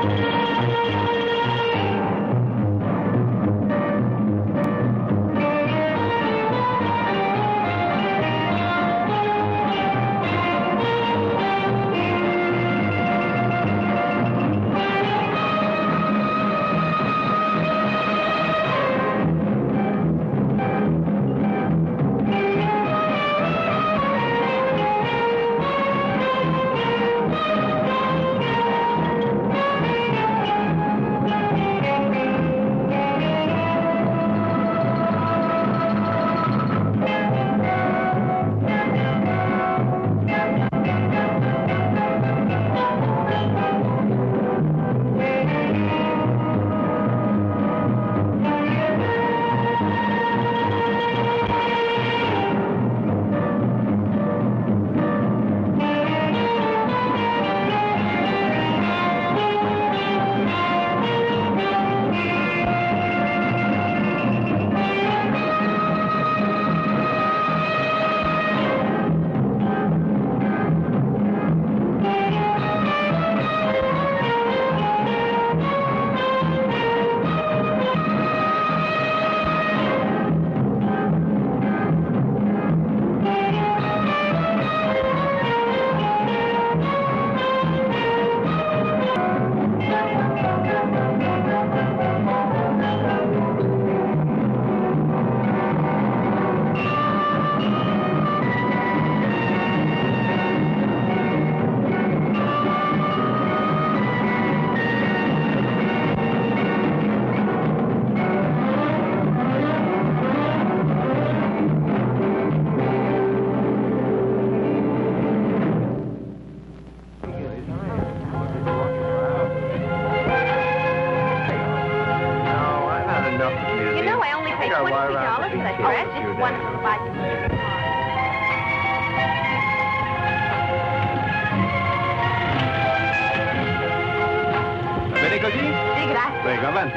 Prego, avanti.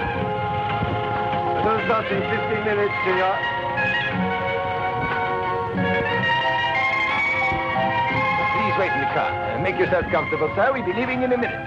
Those dots in 15 minutes, signor. Please wait in the car. Make yourself comfortable, sir. We'll be leaving in a minute.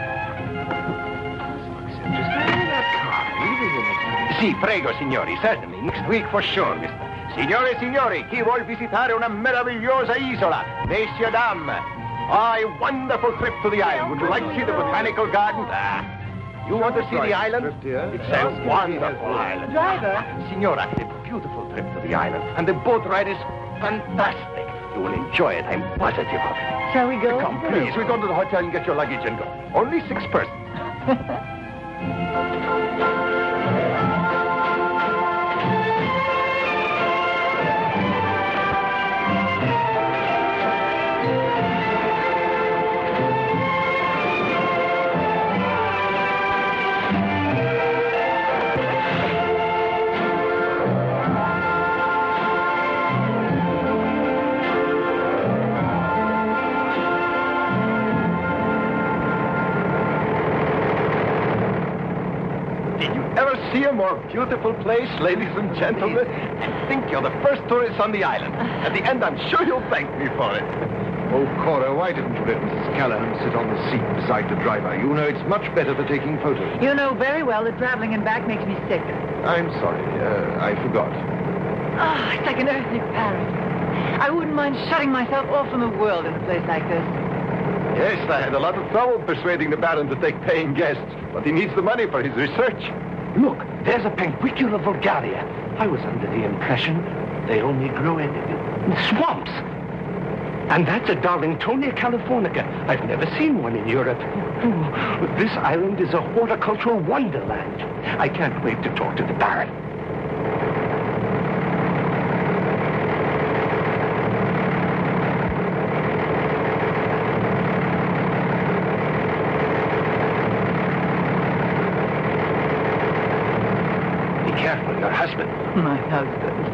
Just in that car. Leaving in it. Sì, prego, signori. Certainly. Next week for sure, mister. Signore e signori, chi vuol visitare una meravigliosa isola? Messieurs, dames. A wonderful trip to the island. Would you like to see the botanical gardens? You want to see the island? It's a wonderful island. Driver? Signora, a beautiful trip to the island. And the boat ride is fantastic. You will enjoy it. I'm positive of it. Shall we go? Come, please. We go to the hotel and get your luggage and go. Only 6 persons. See a more beautiful place, ladies and gentlemen? I think you're the first tourists on the island. At the end, I'm sure you'll thank me for it. Oh, Cora, why didn't you let Mrs. Callahan sit on the seat beside the driver? You know it's much better for taking photos. You know very well that traveling in back makes me sick. I'm sorry. I forgot. Oh, it's like an earthly paradise. I wouldn't mind shutting myself off from the world in a place like this. Yes, I had a lot of trouble persuading the Baron to take paying guests, but he needs the money for his research. Look, there's a Penguicula vulgaria. I was under the impression they only grow in swamps. And that's a Darlingtonia californica. I've never seen one in Europe. Oh, this island is a horticultural wonderland. I can't wait to talk to the Baron. Careful, your husband. My husband.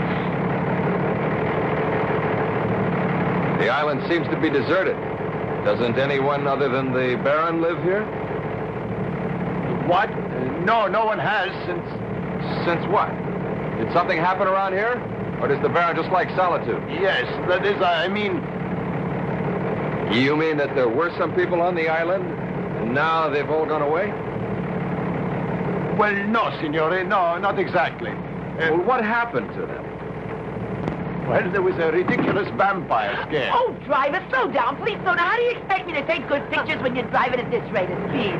The island seems to be deserted. Doesn't anyone other than the Baron live here? What? No, no one has since... Since what? Did something happen around here? Or does the Baron just like solitude? Yes, that is, I mean... You mean that there were some people on the island, and And now they've all gone away? Well, no, signore. No, not exactly. Well, what happened to them? Well, there was a ridiculous vampire scare. Oh, driver, slow down. Please slow down. How do you expect me to take good pictures when you're driving at this rate of speed?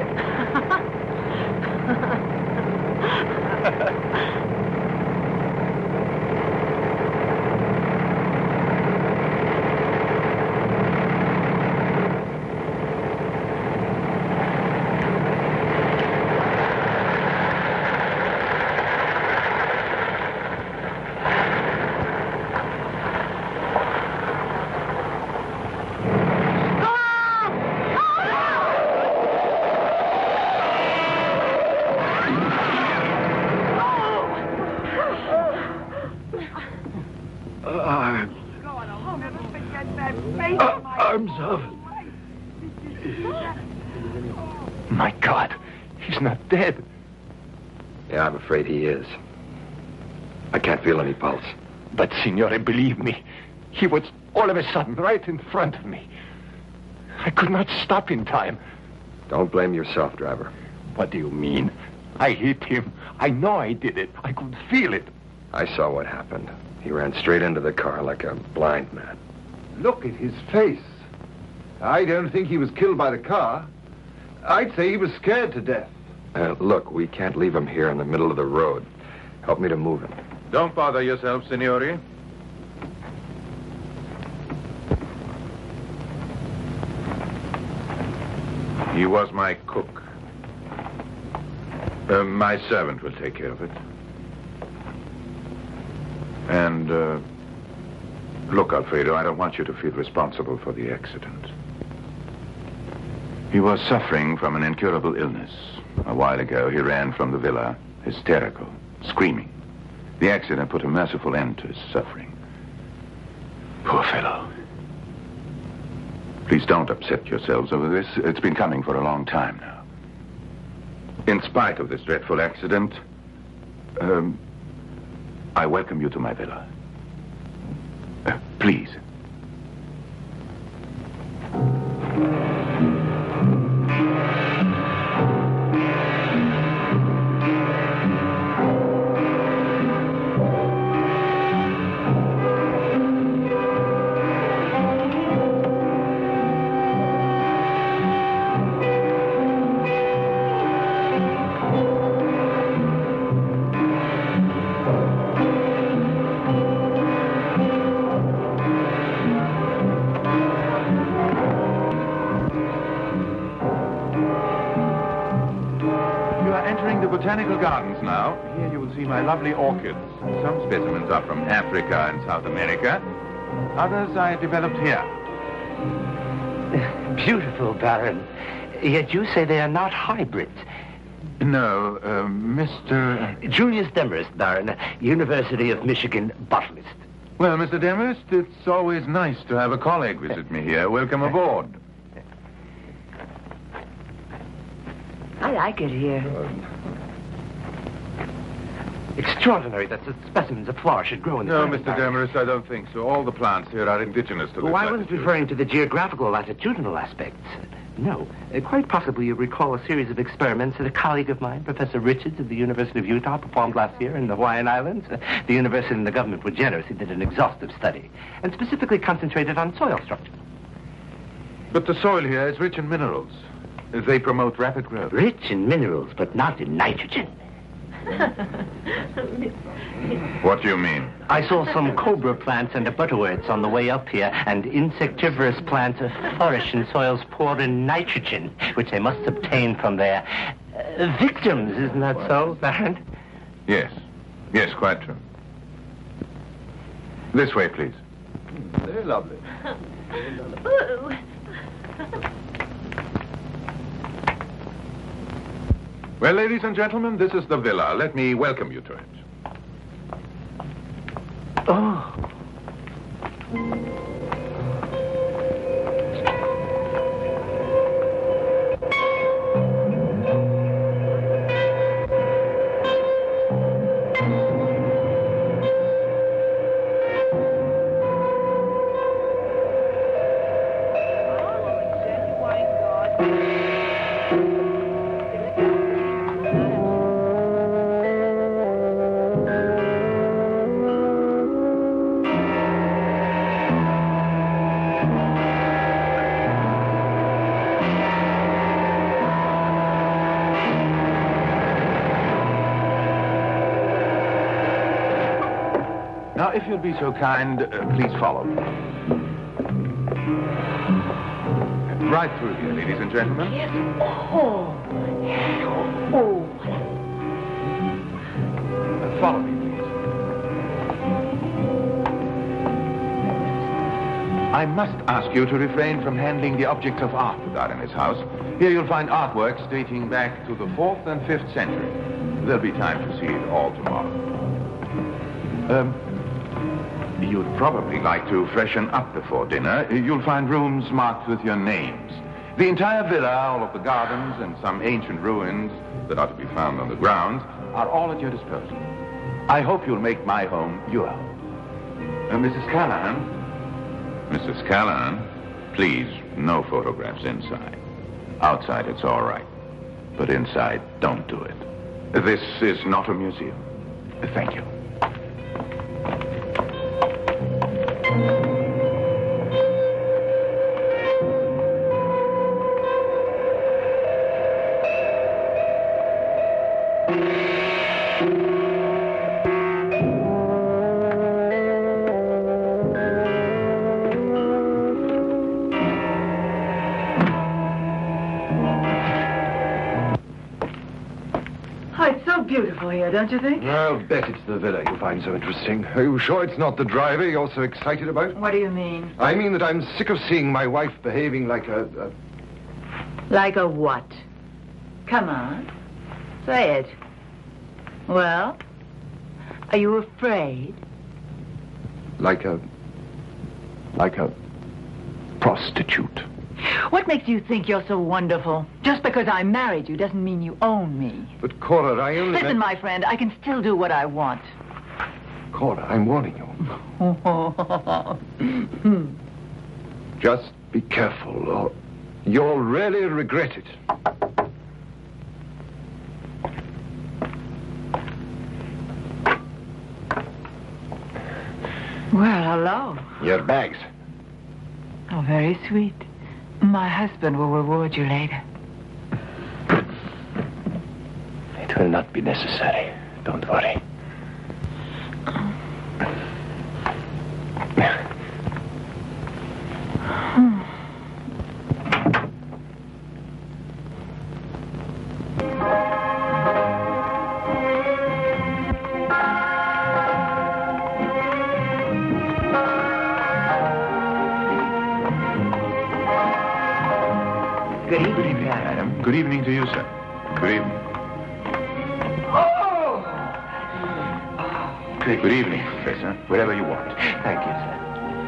I'm sorry. My God, he's not dead. Yeah, I'm afraid he is. I can't feel any pulse. But, signore, believe me, he was all of a sudden right in front of me. I could not stop in time. Don't blame yourself, driver. What do you mean? I hit him. I know I did it. I could feel it. I saw what happened. He ran straight into the car like a blind man. Look at his face. I don't think he was killed by the car. I'd say he was scared to death. Look, we can't leave him here in the middle of the road. Help me to move him. Don't bother yourself, signore. He was my cook. My servant will take care of it. And, look, Alfredo, I don't want you to feel responsible for the accident. He was suffering from an incurable illness. A while ago, he ran from the villa, hysterical, screaming. The accident put a merciful end to his suffering. Poor fellow. Please don't upset yourselves over this. It's been coming for a long time now. In spite of this dreadful accident, I welcome you to my villa. Please. Botanical gardens now. Here you will see my lovely orchids. Some specimens are from Africa and South America. Others I developed here. Beautiful, Baron. Yet you say they are not hybrids. No, Mr... Julius Demarest, Baron, University of Michigan botanist. Well, Mr. Demarest, it's always nice to have a colleague visit me here. Welcome aboard. I like it here. Extraordinary that such specimens of flora should grow in the No, climate, Mr. Baron. Demarest, I don't think so. All the plants here are indigenous to this Oh, I wasn't latitude. referring to the geographical latitudinal aspects. No. Quite possibly you recall a series of experiments that a colleague of mine, Professor Richards of the University of Utah, performed last year in the Hawaiian Islands. The university and the government were generous. He did an exhaustive study and specifically concentrated on soil structure. But the soil here is rich in minerals. They promote rapid growth. Rich in minerals, but not in nitrogen. What do you mean? I saw some cobra plants and butterworts on the way up here, and insectivorous plants flourish in soils poor in nitrogen, which they must obtain from their victims. Isn't that so, Baron? Yes. Yes, quite true. This way, please. Very lovely. Ooh. Well, ladies and gentlemen, this is the villa. Let me welcome you to it. Oh. Now, if you'll be so kind, please follow me. Right through here, ladies and gentlemen. Yes. Oh. Oh. Follow me, please. I must ask you to refrain from handling the objects of art that are in this house. Here you'll find artworks dating back to the 4th and 5th century. There'll be time to see it all tomorrow. You'd probably like to freshen up before dinner. You'll find rooms marked with your names. The entire villa, all of the gardens, and some ancient ruins that are to be found on the grounds are all at your disposal. I hope you'll make my home your home. Mrs. Callahan? Mrs. Callahan, please, no photographs inside. Outside, it's all right. But inside, don't do it. This is not a museum. Thank you. Beautiful here, don't you think? I'll bet it's the villa you find so interesting. Are you sure it's not the driver you're so excited about? What do you mean? I mean that I'm sick of seeing my wife behaving like a... Like a what? Come on. Say it. Well? Are you afraid? Like a prostitute. What makes you think you're so wonderful? Just because I married you doesn't mean you own me. But, Cora, I only... Listen, my friend, I can still do what I want. Cora, I'm warning you. Just be careful, or you'll really regret it. Well, hello. Your bags. Oh, very sweet. My husband will reward you later. It will not be necessary. Don't worry. Good evening to you, sir. Good evening. Oh! Good evening, Professor. Wherever you want. Thank you, sir.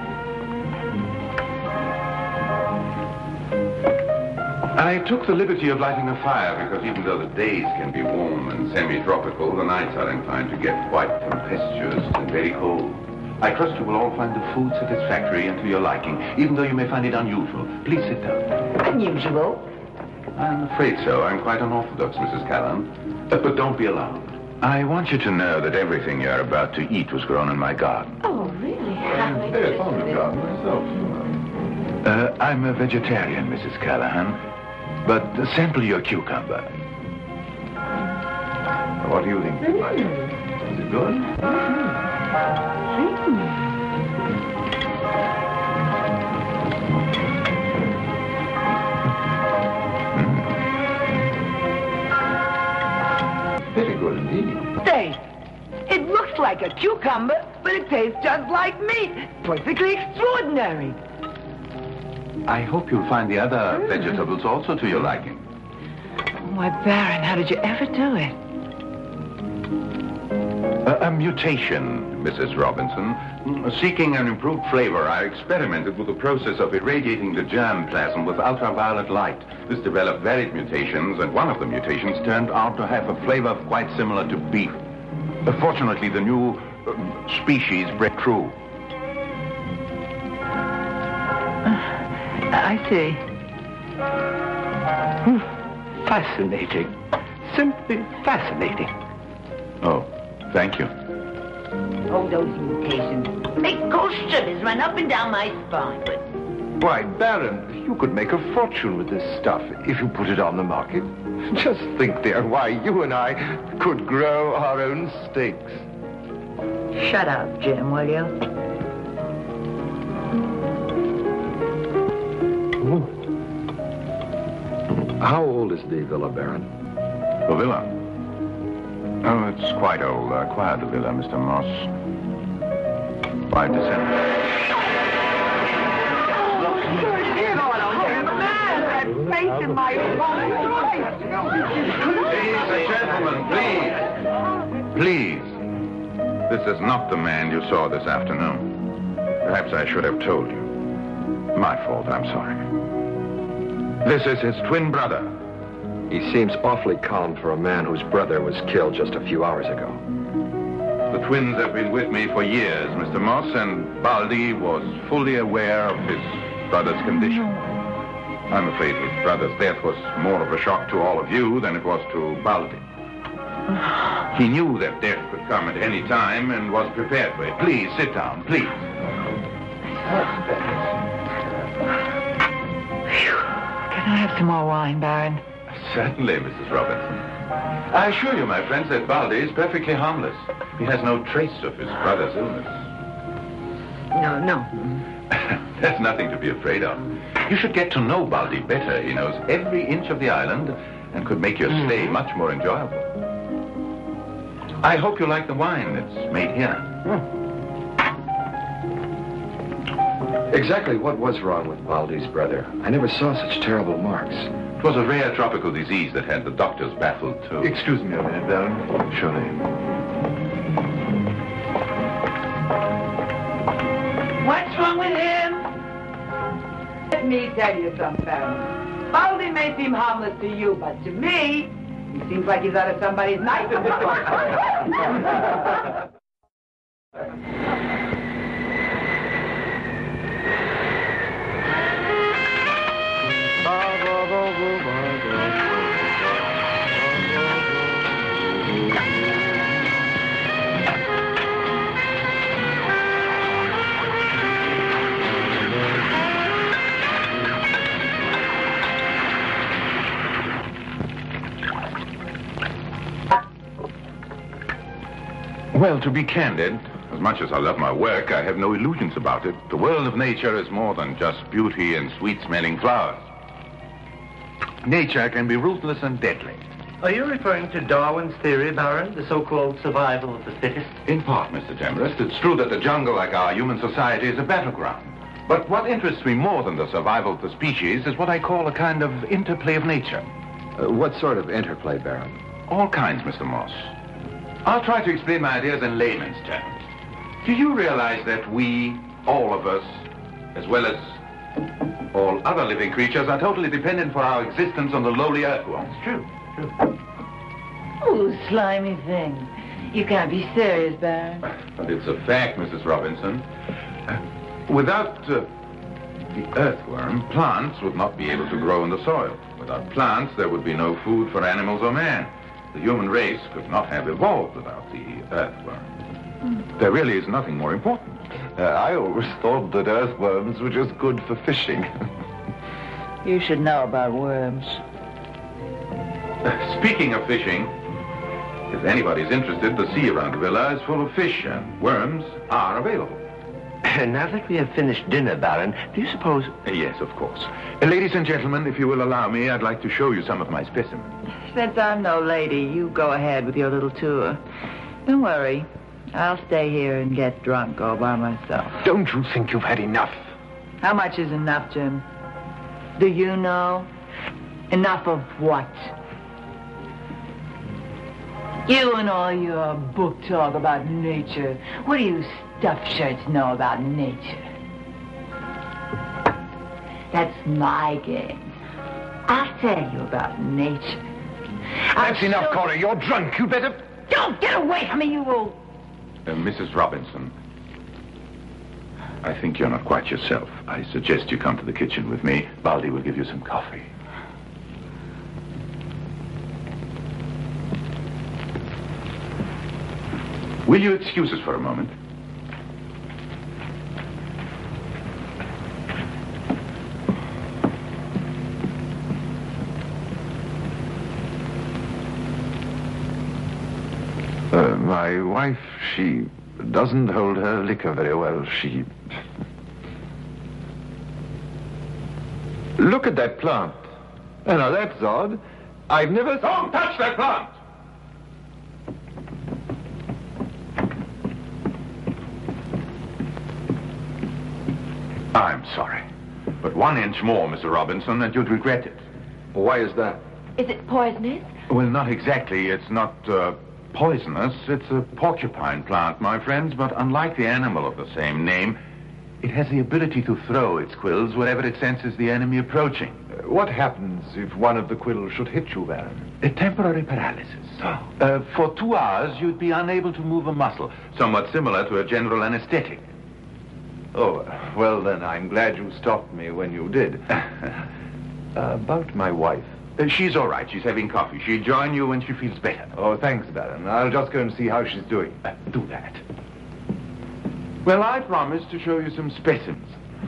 I took the liberty of lighting a fire because even though the days can be warm and semi-tropical, the nights are inclined to get quite tempestuous and very cold. I trust you will all find the food satisfactory and to your liking, even though you may find it unusual. Please sit down. Unusual? I'm afraid so. I'm quite unorthodox, Mrs. Callan. But don't be alarmed. I want you to know that everything you're about to eat was grown in my garden. Oh, really? I'm very fond of garden myself. I'm a vegetarian, Mrs. Callahan. But sample your cucumber. What do you think? Is it good? Very good indeed. Say, it looks like a cucumber, but it tastes just like meat. Perfectly extraordinary. I hope you'll find the other vegetables also to your liking. Why, Baron, how did you ever do it? A mutation, Mrs. Robinson. Seeking an improved flavor, I experimented with the process of irradiating the germplasm with ultraviolet light. This developed varied mutations, and one of the mutations turned out to have a flavor quite similar to beef. Fortunately, the new species bred true. I see. Fascinating. Simply fascinating. Oh, thank you. Oh, those mutations. Make cold shivers run up and down my spine. But Why, Baron, you could make a fortune with this stuff if you put it on the market. Just think, dear, why you and I could grow our own steaks. Shut up, Jim, will you? How old is the villa, Baron? The villa? Oh, it's quite old. I acquired the villa, Mr. Moss. 5 December. Face in my Gentlemen, please. This is not the man you saw this afternoon. Perhaps I should have told you. My fault, I'm sorry. This is his twin brother. He seems awfully calm for a man whose brother was killed just a few hours ago. The twins have been with me for years, Mr. Moss, and Baldi was fully aware of his brother's condition. I'm afraid his brother's death was more of a shock to all of you than it was to Baldi. He knew that death could come at any time and was prepared for it. Please, sit down, please. Can I have some more wine, Baron? Certainly, Mrs. Robinson. I assure you, my friends, that Baldi is perfectly harmless. He has no trace of his brother's illness. No. There's nothing to be afraid of. You should get to know Baldi better. He knows every inch of the island and could make your stay much more enjoyable. I hope you like the wine that's made here. Exactly what was wrong with Baldi's brother? I never saw such terrible marks. It was a rare tropical disease that had the doctors baffled, too. Excuse me a minute, Baron. Surely. What's wrong with him? Let me tell you something, Baron. Baldi may seem harmless to you, but to me, he seems like he's out of somebody's knife. Well, to be candid, as much as I love my work, I have no illusions about it. The world of nature is more than just beauty and sweet-smelling flowers. Nature can be ruthless and deadly. Are you referring to Darwin's theory, Baron? The so-called survival of the fittest? In part, Mr. Demarest, it's true that the jungle, like our human society, is a battleground. But what interests me more than the survival of the species is what I call a kind of interplay of nature. What sort of interplay, Baron? All kinds, Mr. Moss. I'll try to explain my ideas in layman's terms. Do you realize that we, all of us, as well as all other living creatures, are totally dependent for our existence on the lowly earthworms? True. Oh, slimy thing. You can't be serious, Baron. But it's a fact, Mrs. Robinson. Without the earthworm, plants would not be able to grow in the soil. Without plants, there would be no food for animals or man. The human race could not have evolved without the earthworm. There really is nothing more important. I always thought that earthworms were just good for fishing. You should know about worms. Speaking of fishing, if anybody's interested, the sea around the villa is full of fish, and worms are available. Now that we have finished dinner, Baron, do you suppose... Yes, of course. Ladies and gentlemen, if you will allow me, I'd like to show you some of my specimens. Since I'm no lady, you go ahead with your little tour. Don't worry. I'll stay here and get drunk all by myself. Don't you think you've had enough? How much is enough, Jim? Do you know? Enough of what? You and all your book talk about nature. What do you stuffed shirts know about nature? That's my game. I'll tell you about nature. That's enough, Cora. You're drunk. You better... Don't get away from me, you old... Mrs. Robinson, I think you're not quite yourself. I suggest you come to the kitchen with me. Baldi will give you some coffee. Will you excuse us for a moment? My wife, she Doesn't hold her liquor very well, she... Look at that plant. Oh, now that's odd. I've never... Don't touch that plant! I'm sorry. But 1 inch more, Mr. Robinson, and you'd regret it. Why is that? Is it poisonous? Well, not exactly. It's not poisonous. It's a porcupine plant, my friends, but unlike the animal of the same name, it has the ability to throw its quills wherever it senses the enemy approaching. What happens if one of the quills should hit you, Baron? A temporary paralysis. For 2 hours, you'd be unable to move a muscle, somewhat similar to a general anesthetic. Oh, well then, I'm glad you stopped me when you did. About my wife. She's all right. She's having coffee. She'll join you when she feels better. Oh, thanks, Baron. I'll just go and see how she's doing. Do that. Well, I promised to show you some specimens.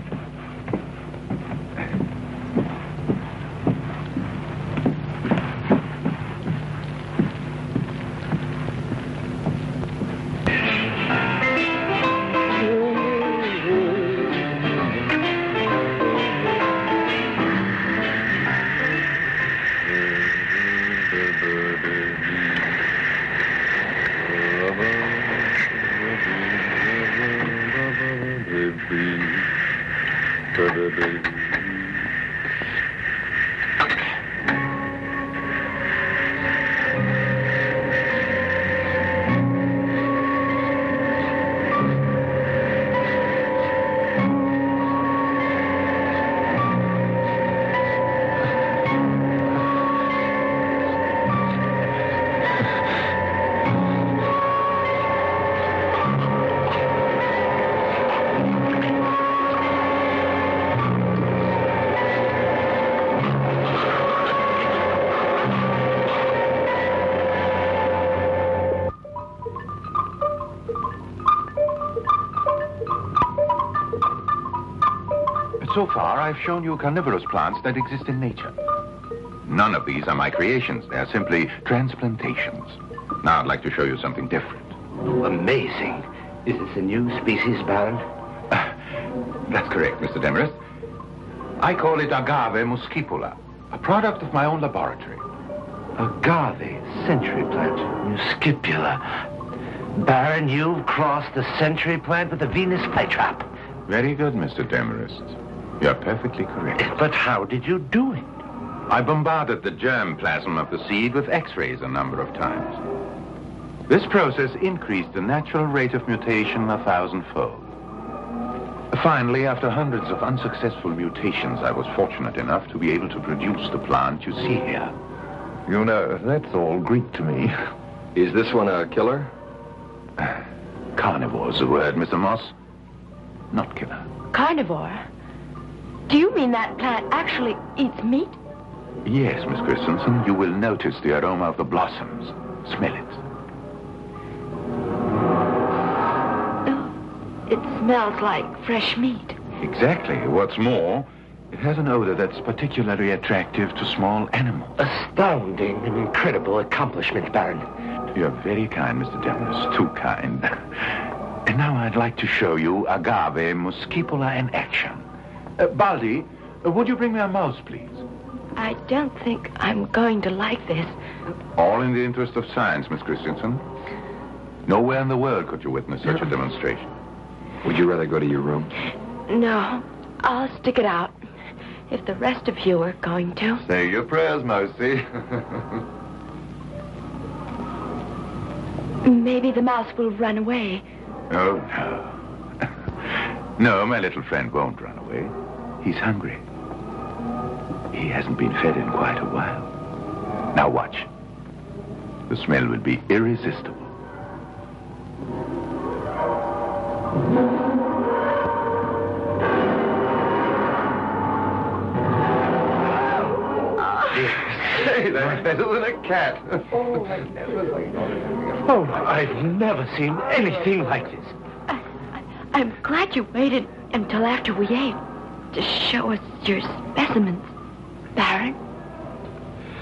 So far, I've shown you carnivorous plants that exist in nature. None of these are my creations. They're simply transplantations. Now, I'd like to show you something different. Oh, amazing. Is this a new species, Baron? That's correct, Mr. Demarest. I call it Agave muscipula, a product of my own laboratory. Agave, century plant, muscipula. Baron, you've crossed the century plant with the Venus flytrap. Very good, Mr. Demarest. You're perfectly correct. But how did you do it? I bombarded the germ plasm of the seed with X-rays a number of times. This process increased the natural rate of mutation 1,000-fold. Finally, after hundreds of unsuccessful mutations, I was fortunate enough to be able to produce the plant you see here. You know, that's all Greek to me. Is this one a killer? Carnivore's the word, Mr. Moss. Not killer. Carnivore? Do you mean that plant actually eats meat? Yes, Miss Christensen. You will notice the aroma of the blossoms. Smell it. Oh, it smells like fresh meat. Exactly. What's more, it has an odor that's particularly attractive to small animals. Astounding and incredible accomplishment, Baron. You're very kind, Mr. Demarest. Too kind. And now I'd like to show you Agave muscipula in action. Baldi, would you bring me a mouse, please? I don't think I'm going to like this. All in the interest of science, Miss Christensen. Nowhere in the world could you witness such a demonstration. Would you rather go to your room? No, I'll stick it out. If the rest of you are going to. Say your prayers, Mousy. Maybe the mouse will run away. Oh, no. No, my little friend won't run away. He's hungry. He hasn't been fed in quite a while. Now watch. The smell will be irresistible. Say, that's better than a cat. Oh, I've never seen anything like this. I'm glad you waited until after we ate to show us your specimens, Baron.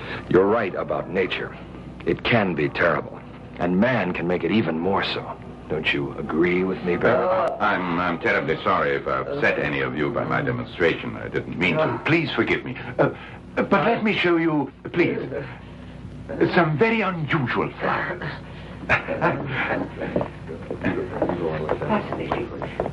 You're right about nature. It can be terrible, and man can make it even more so. Don't you agree with me, Baron? I'm terribly sorry if I've upset any of you by my demonstration. I didn't mean to. Please forgive me. But let me show you, please, some very unusual flowers. Fascinating.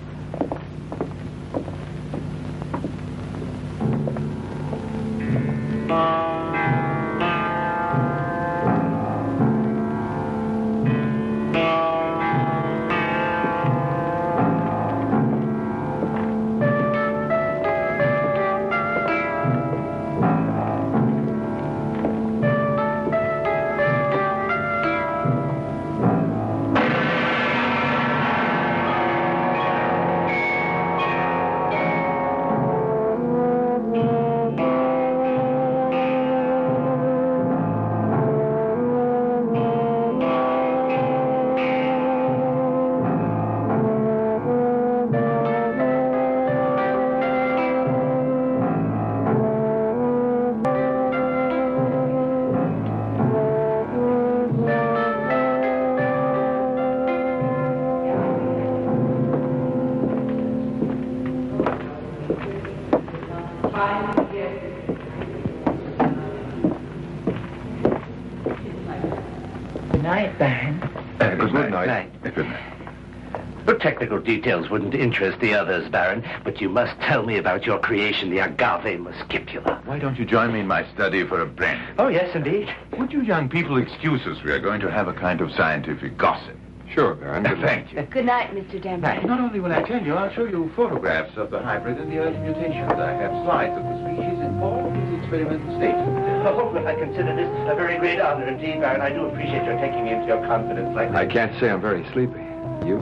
Good night, Baron. Good night. Good night. The technical details wouldn't interest the others, Baron, but you must tell me about your creation, the agave muscipula. Why don't you join me in my study for a brand? Oh, yes, indeed. Would you young people excuse us? We are going to have a kind of scientific gossip. Sure, Baron. Thank you. Good night, Mr. Denver. Not only will I tell you, I'll show you photographs of the hybrid and the early mutations. I have slides of the species in all of its experimental stages. Oh, but I consider this a very great honor indeed, Baron. I do appreciate your taking me into your confidence like this. I can't say I'm very sleepy. You?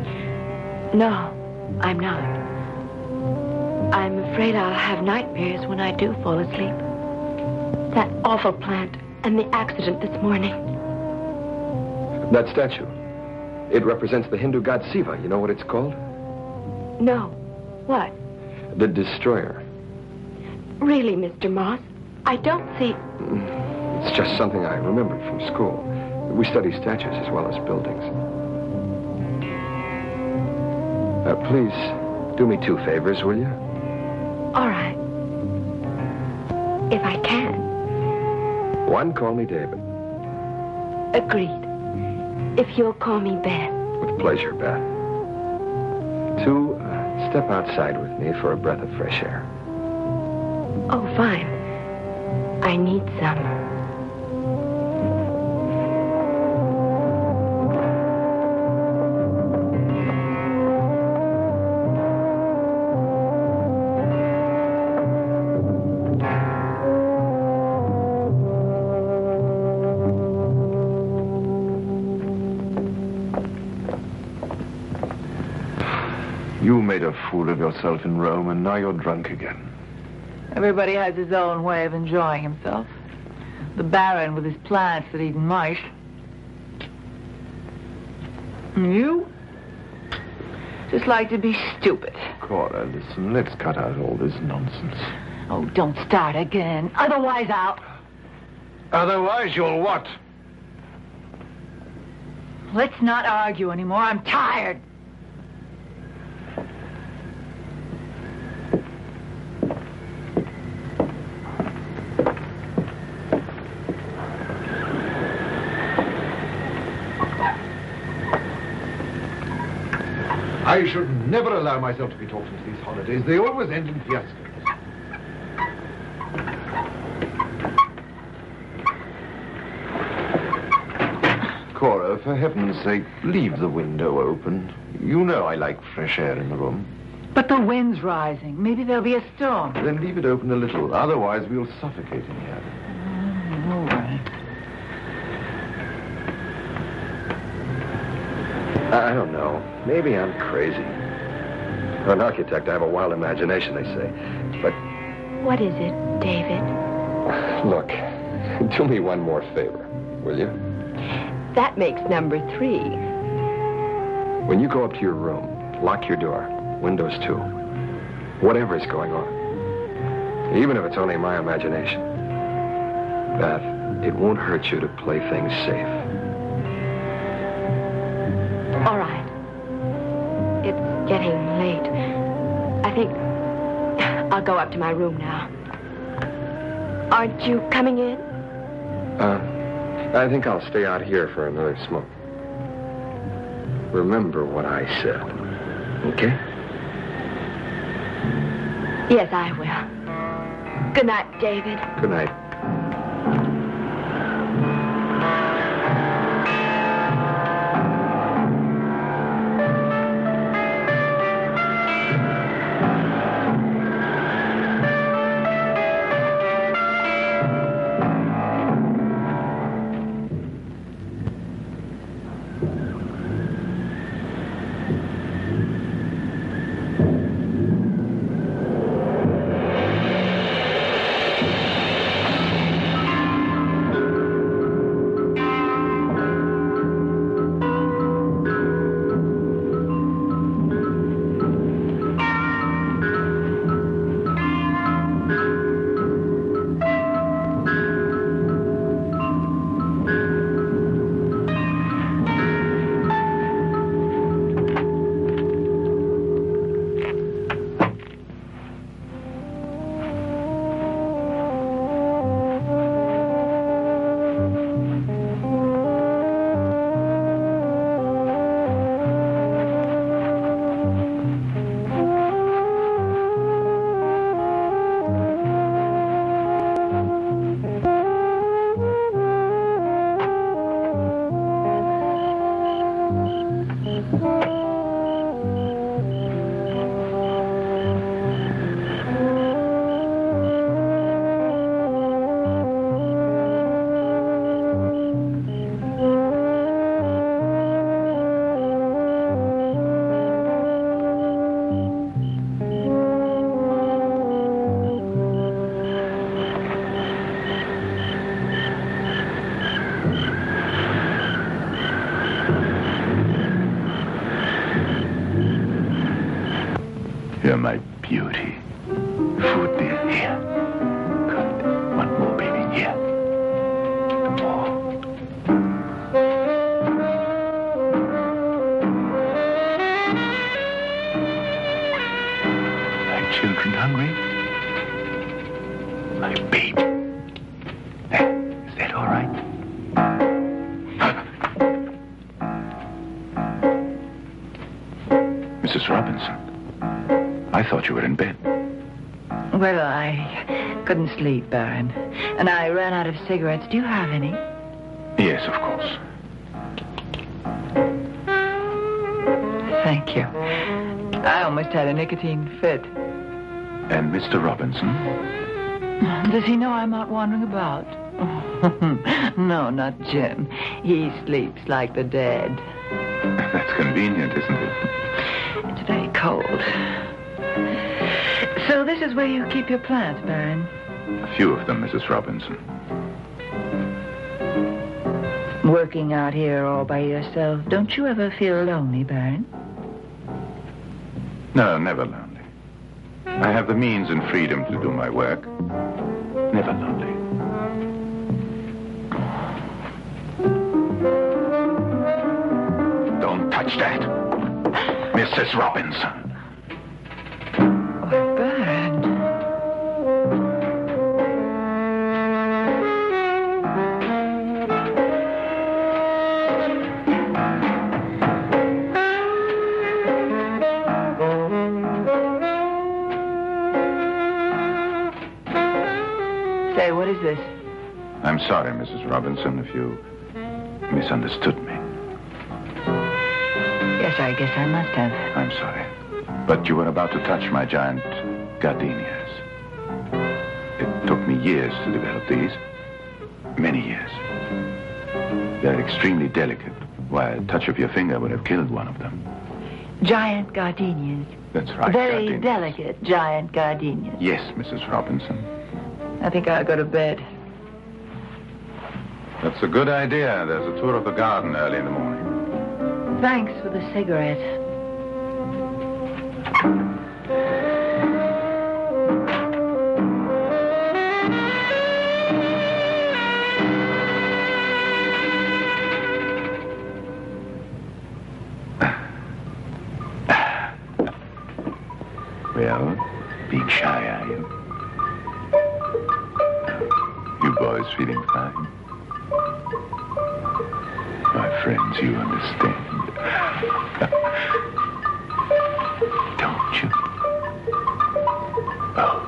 No, I'm not. I'm afraid I'll have nightmares when I do fall asleep. That awful plant and the accident this morning. That statue. It represents the Hindu god Shiva. You know what it's called? No. What? The Destroyer. Really, Mr. Moss? I don't see... It's just something I remembered from school. We study statues as well as buildings. Please, do me 2 favors, will you? All right. If I can. 1, call me David. Agreed. If you'll call me Beth. With pleasure, Beth. 2, step outside with me for a breath of fresh air. Oh, fine. I need some. You made a fool of yourself in Rome, and now you're drunk again. Everybody has his own way of enjoying himself. The Baron with his plants that eat mice. And you? Just like to be stupid. Cora, listen, let's cut out all this nonsense. Oh, don't start again. Otherwise, Otherwise, you'll what? Let's not argue anymore. I'm tired. I should never allow myself to be talked into these holidays. They always end in fiascos. Cora, for heaven's sake, leave the window open. You know I like fresh air in the room. But the wind's rising. Maybe there'll be a storm. Then leave it open a little. Otherwise, we'll suffocate in here. All right. I don't know. Maybe I'm crazy. For an architect, I have a wild imagination, they say. But, What is it, David? look, do me one more favor, will you? That makes number 3. When you go up to your room, lock your door, windows too. Whatever is going on. Even if it's only my imagination. Beth, it won't hurt you to play things safe. All right. getting late. I think I'll go up to my room now. Aren't you coming in? I think I'll stay out here for another smoke. Remember what I said, okay? Yes, I will. Good night, David. Good night. You're my beauty. Food, dear. Here. Good. One more, baby. Here. More. My children hungry? My baby. There. Is that all right? Mrs. Robinson. I thought you were in bed. Well, I couldn't sleep, Baron. And I ran out of cigarettes. Do you have any? Yes, of course. Thank you. I almost had a nicotine fit. And Mr. Robinson? Does he know I'm out wandering about? No, not Jim. He sleeps like the dead. That's convenient, isn't it? It's very cold. So this is where you keep your plants, Baron? A few of them, Mrs. Robinson. Working out here all by yourself, don't you ever feel lonely, Baron? No, never lonely. I have the means and freedom to do my work. Never lonely. Don't touch that, Mrs. Robinson. Say, what is this? I'm sorry, Mrs. Robinson, if you misunderstood me. Yes, I guess I must have. I'm sorry. But you were about to touch my giant gardenias. It took me years to develop these. Many years. They're extremely delicate. Why, a touch of your finger would have killed one of them. Giant gardenias. That's right, Very gardenias. delicate giant gardenias. Yes, Mrs. Robinson. I think I'll go to bed. That's a good idea. There's a tour of the garden early in the morning. Thanks for the cigarette. friends, you understand. Don't you? Oh.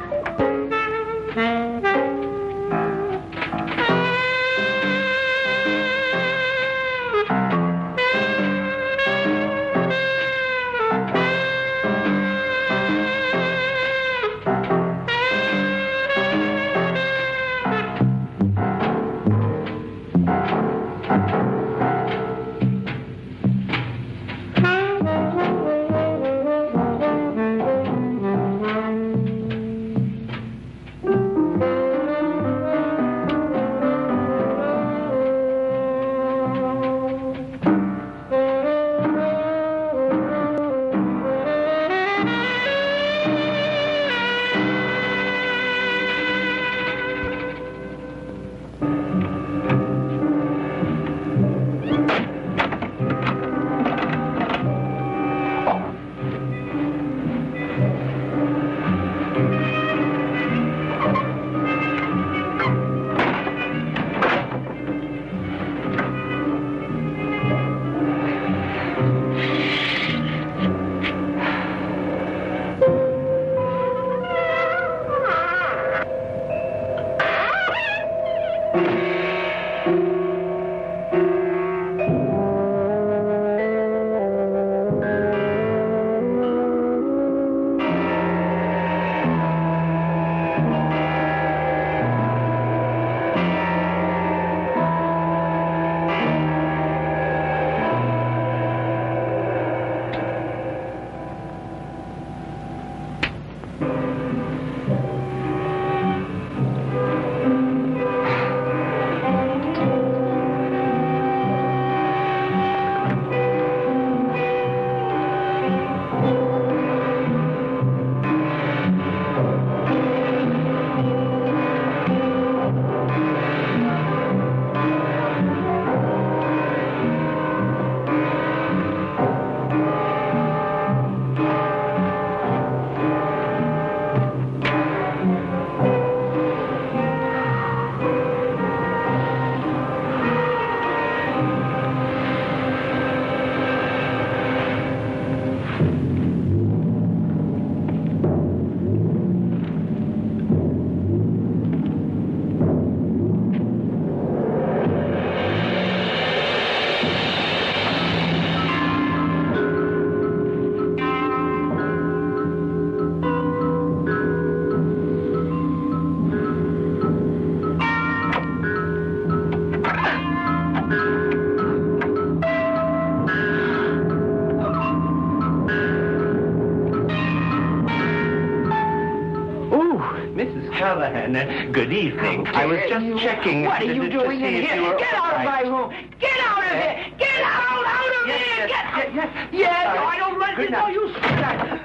Good evening. I was just checking. What are you doing in here? Get out of my room! Get out of here! Get out of here! Get out! Yes, I don't let you know you start.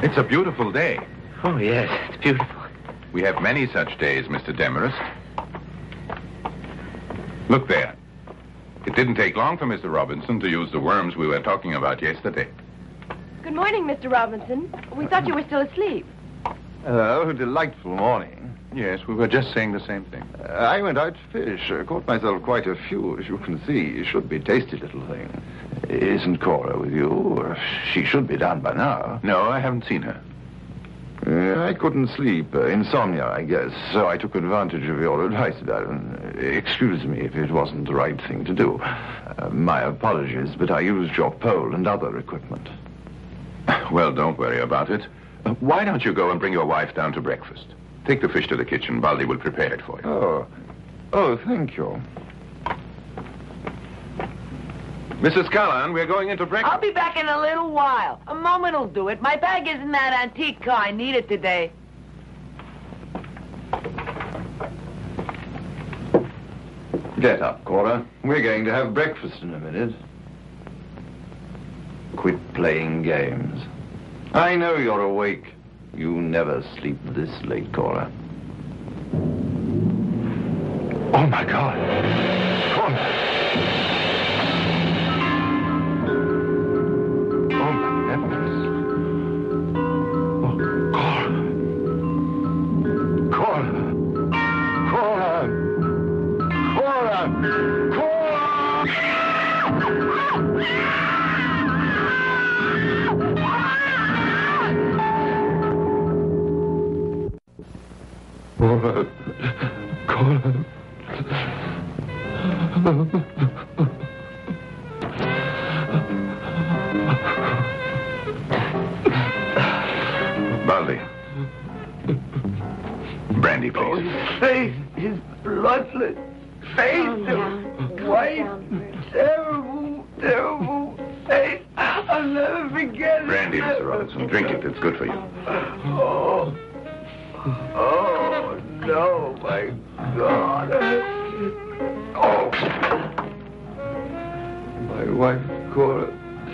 It's a beautiful day. Oh, yes, it's beautiful. We have many such days, Mr. Demarest. Look there. It didn't take long for Mr. Robinson to use the worms we were talking about yesterday. Good morning, Mr. Robinson. We thought you were still asleep. Oh, delightful morning. Yes, we were just saying the same thing. I went out to fish. Caught myself quite a few, as you can see. Should be tasty little thing. Isn't Cora with you? She should be down by now. No, I haven't seen her. I couldn't sleep. Insomnia, I guess. So I took advantage of your advice, Baron. Excuse me if it wasn't the right thing to do. My apologies, but I used your pole and other equipment. Well, don't worry about it. Why don't you go and bring your wife down to breakfast? Take the fish to the kitchen. Baldy will prepare it for you. Oh, thank you. Mrs. Callahan, we're going into breakfast. I'll be back in a little while. A moment will do it. My bag isn't that antique car. I need it today. Get up, Cora. We're going to have breakfast in a minute. Quit playing games. I know you're awake. You never sleep this late, Cora. Oh, my God. Cora. Oh, my heavens. Oh, Cora. Cora. Cora. Cora. Cora. Cora. Baldy. Brandy, please. Oh, his face, his bloodless face, white, terrible, terrible face. I'll never forget it. Brandy, Mr. Robinson. Drink it. It's good for you. Oh. Oh, no, my God. Oh. My wife, Cora.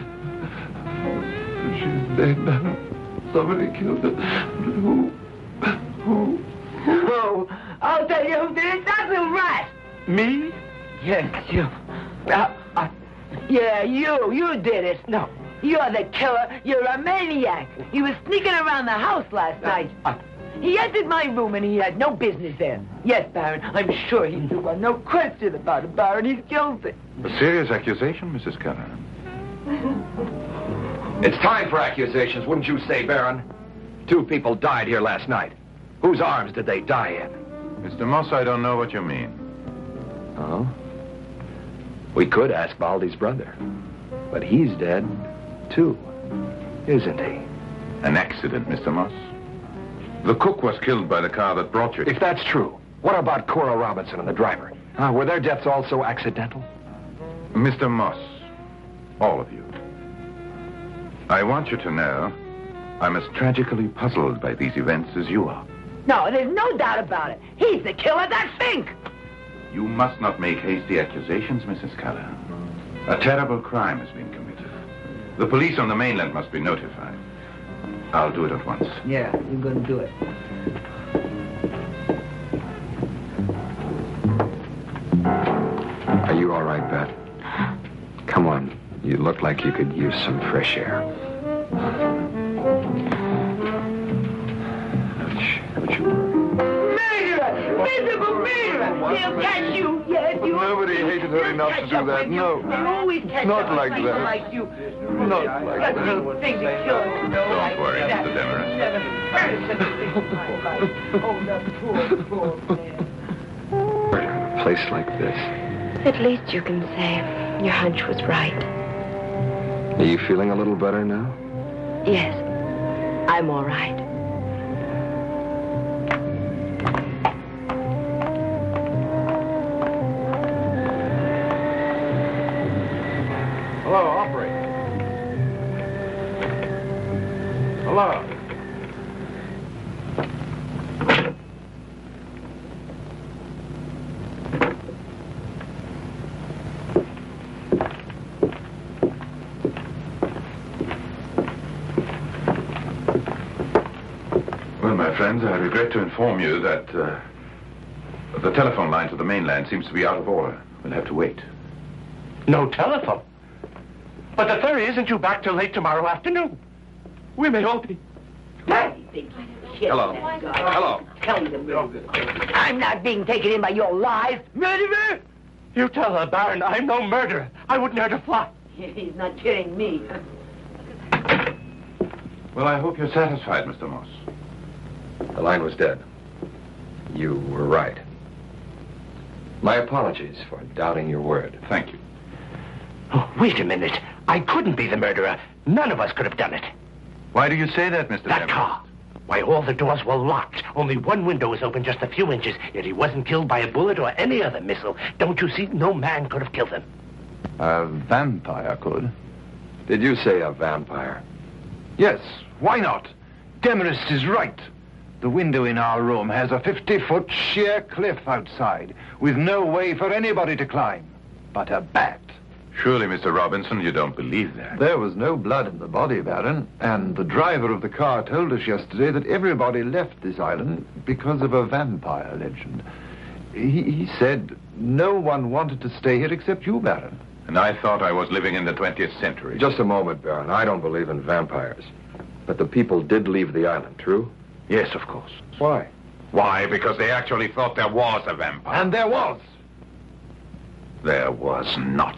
She's dead now. Somebody killed her. Who? Oh, I'll tell you who did it. That's the rat. Me? Yes, you. Yeah, you did it. No, you're the killer. You're a maniac. He was sneaking around the house last night. He entered my room and he had no business there. Yes, Baron, I'm sure he's the one. No question about it, Baron. He's guilty. A serious accusation, Mrs. Callahan. It's time for accusations, wouldn't you say, Baron? 2 people died here last night. Whose arms did they die in? Mr. Moss, I don't know what you mean. Oh? We could ask Baldy's brother. But he's dead, too. Isn't he? An accident, Mr. Moss. The cook was killed by the car that brought you. If that's true, what about Cora Robinson and the driver? Were their deaths also accidental? Mr. Moss, all of you. I want you to know I'm as tragically puzzled by these events as you are. No, there's no doubt about it. He's the killer. That's Fink. You must not make hasty accusations, Mrs. Callahan. A terrible crime has been committed. The police on the mainland must be notified. I'll do it at once. Yeah, you're going to do it. Are you all right, Bet? Come on. You look like you could use some fresh air. Don't you worry. Murderer! Miserable murderer! He'll catch you, yes, you... Nobody hated her enough to do that, no. He'll always catch Not up with like people that. like you. Not like That's that. the thing to kill him. Don't worry, Mr. Demarest. Never heard such a thing in my life. Oh, that poor man. A place like this. At least you can say your hunch was right. Are you feeling a little better now? Yes, I'm all right. Hello, operator. Hello. My friends, I regret to inform you that the telephone line to the mainland seems to be out of order. We'll have to wait. No telephone? But the ferry isn't due back till late tomorrow afternoon. We may all be... Hello. Hello. Tell them. I'm not being taken in by your lies, murderer! You tell her, Baron, I'm no murderer. I wouldn't hurt a fly. He's not kidding me. Well, I hope you're satisfied, Mr. Moss. The line was dead. You were right. My apologies for doubting your word. Thank you. Oh, wait a minute. I couldn't be the murderer. None of us could have done it. Why do you say that, Mr. That Devlin? car. Why, all the doors were locked. Only one window was open just a few inches. Yet he wasn't killed by a bullet or any other missile. Don't you see? No man could have killed him. A vampire could. Did you say a vampire? Yes, why not? Demarest is right. The window in our room has a 50-foot sheer cliff outside, with no way for anybody to climb. But a bat. Surely, Mr. Robinson, you don't believe that. There was no blood in the body, Baron, and the driver of the car told us yesterday that everybody left this island because of a vampire legend. He said no one wanted to stay here except you, Baron. And I thought I was living in the 20th century. Just a moment, Baron. I don't believe in vampires. But the people did leave the island, true? Yes, of course. Why? Why? Because they actually thought there was a vampire. And there was. There was not.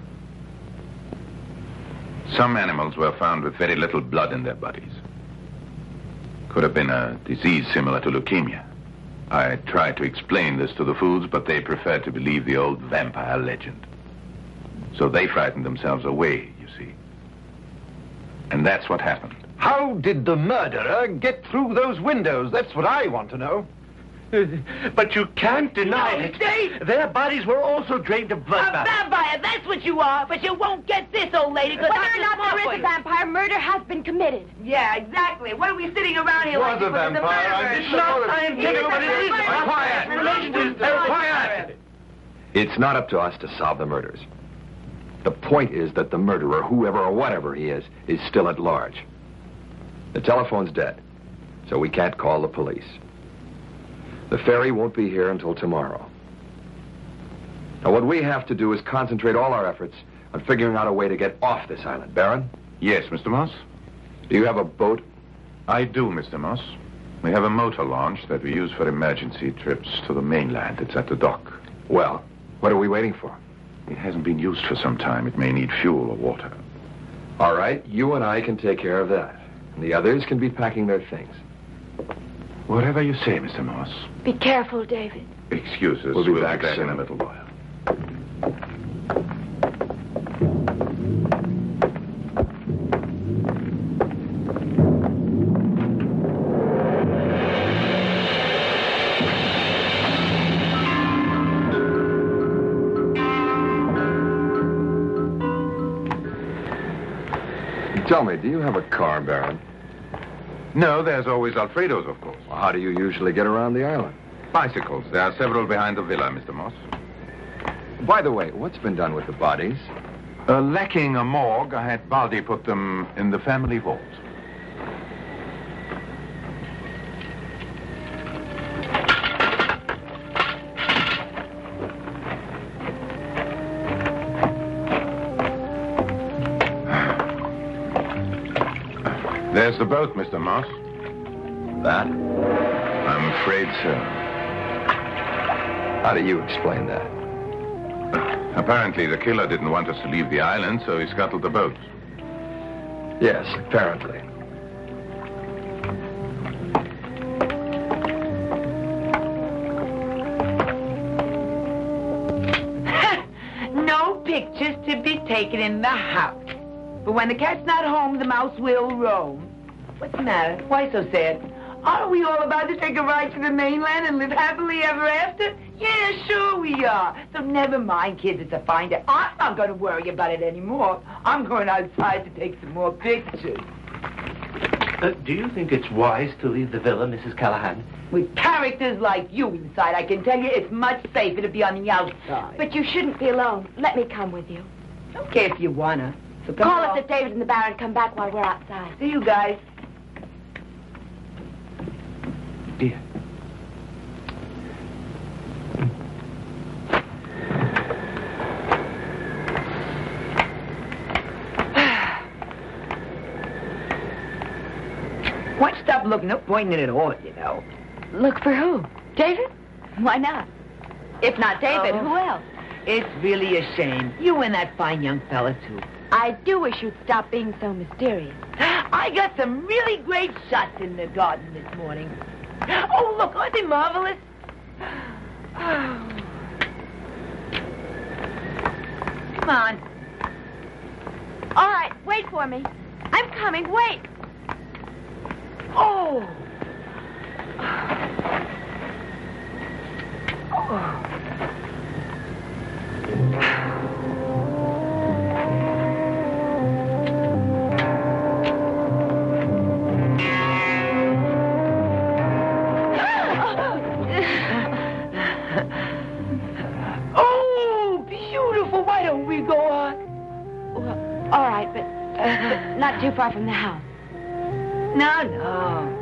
Some animals were found with very little blood in their bodies. Could have been a disease similar to leukemia. I tried to explain this to the fools, but they preferred to believe the old vampire legend. So they frightened themselves away, you see. And that's what happened. How did the murderer get through those windows? That's what I want to know. But you can't deny it. See? Their bodies were also drained of blood. A vampire, that's what you are. But you won't get this, old lady, because Whether or not there is a vampire, murder has been committed. Yeah, exactly. What are we sitting around here Was like a vampire. I didn't Not know scientific, but it is. Quiet. Quiet. It's not up to us to solve the murders. The point is that the murderer, whoever or whatever he is still at large. The telephone's dead, so we can't call the police. The ferry won't be here until tomorrow. Now, what we have to do is concentrate all our efforts on figuring out a way to get off this island. Baron? Yes, Mr. Moss? Do you have a boat? I do, Mr. Moss. We have a motor launch that we use for emergency trips to the mainland. It's at the dock. Well, what are we waiting for? It hasn't been used for some time. It may need fuel or water. All right, you and I can take care of that. And the others can be packing their things. Whatever you say, Mr. Moss. Be careful, David. Excuse us. We'll be back in soon. a little while. Tell me, do you have a car, Baron? No, there's always Alfredo's, of course. Well, how do you usually get around the island? Bicycles. There are several behind the villa, Mr. Moss. By the way, what's been done with the bodies? Lacking a morgue, I had Baldi put them in the family vault. There's the boat, Mr. Moss. That? I'm afraid so. How do you explain that? Apparently, the killer didn't want us to leave the island, so he scuttled the boat. Yes, apparently. No pictures to be taken in the house. But when the cat's not home, the mouse will roam. What's the matter? Why so sad? Aren't we all about to take a ride to the mainland and live happily ever after? Yeah, sure we are. So never mind, kids, it's a fine day. I'm not going to worry about it anymore. I'm going outside to take some more pictures. Do you think it's wise to leave the villa, Mrs. Callahan? With characters like you inside, I can tell you it's much safer to be on the outside. But you shouldn't be alone. Let me come with you. Okay, if you wanna. So come Call along. us if David and the Baron come back while we're outside. See you guys. dear. Why stop looking? No point in it at all, you know. Look for who? David? Why not? If not David, who else? It's really a shame. You and that fine young fella, too. I do wish you'd stop being so mysterious. I got some really great shots in the garden this morning. Oh, look, aren't they marvelous? Come on. All right, wait for me. I'm coming, wait. Oh. Oh. Oh, beautiful. Why don't we go on? Well, all right, but not too far from the house. No.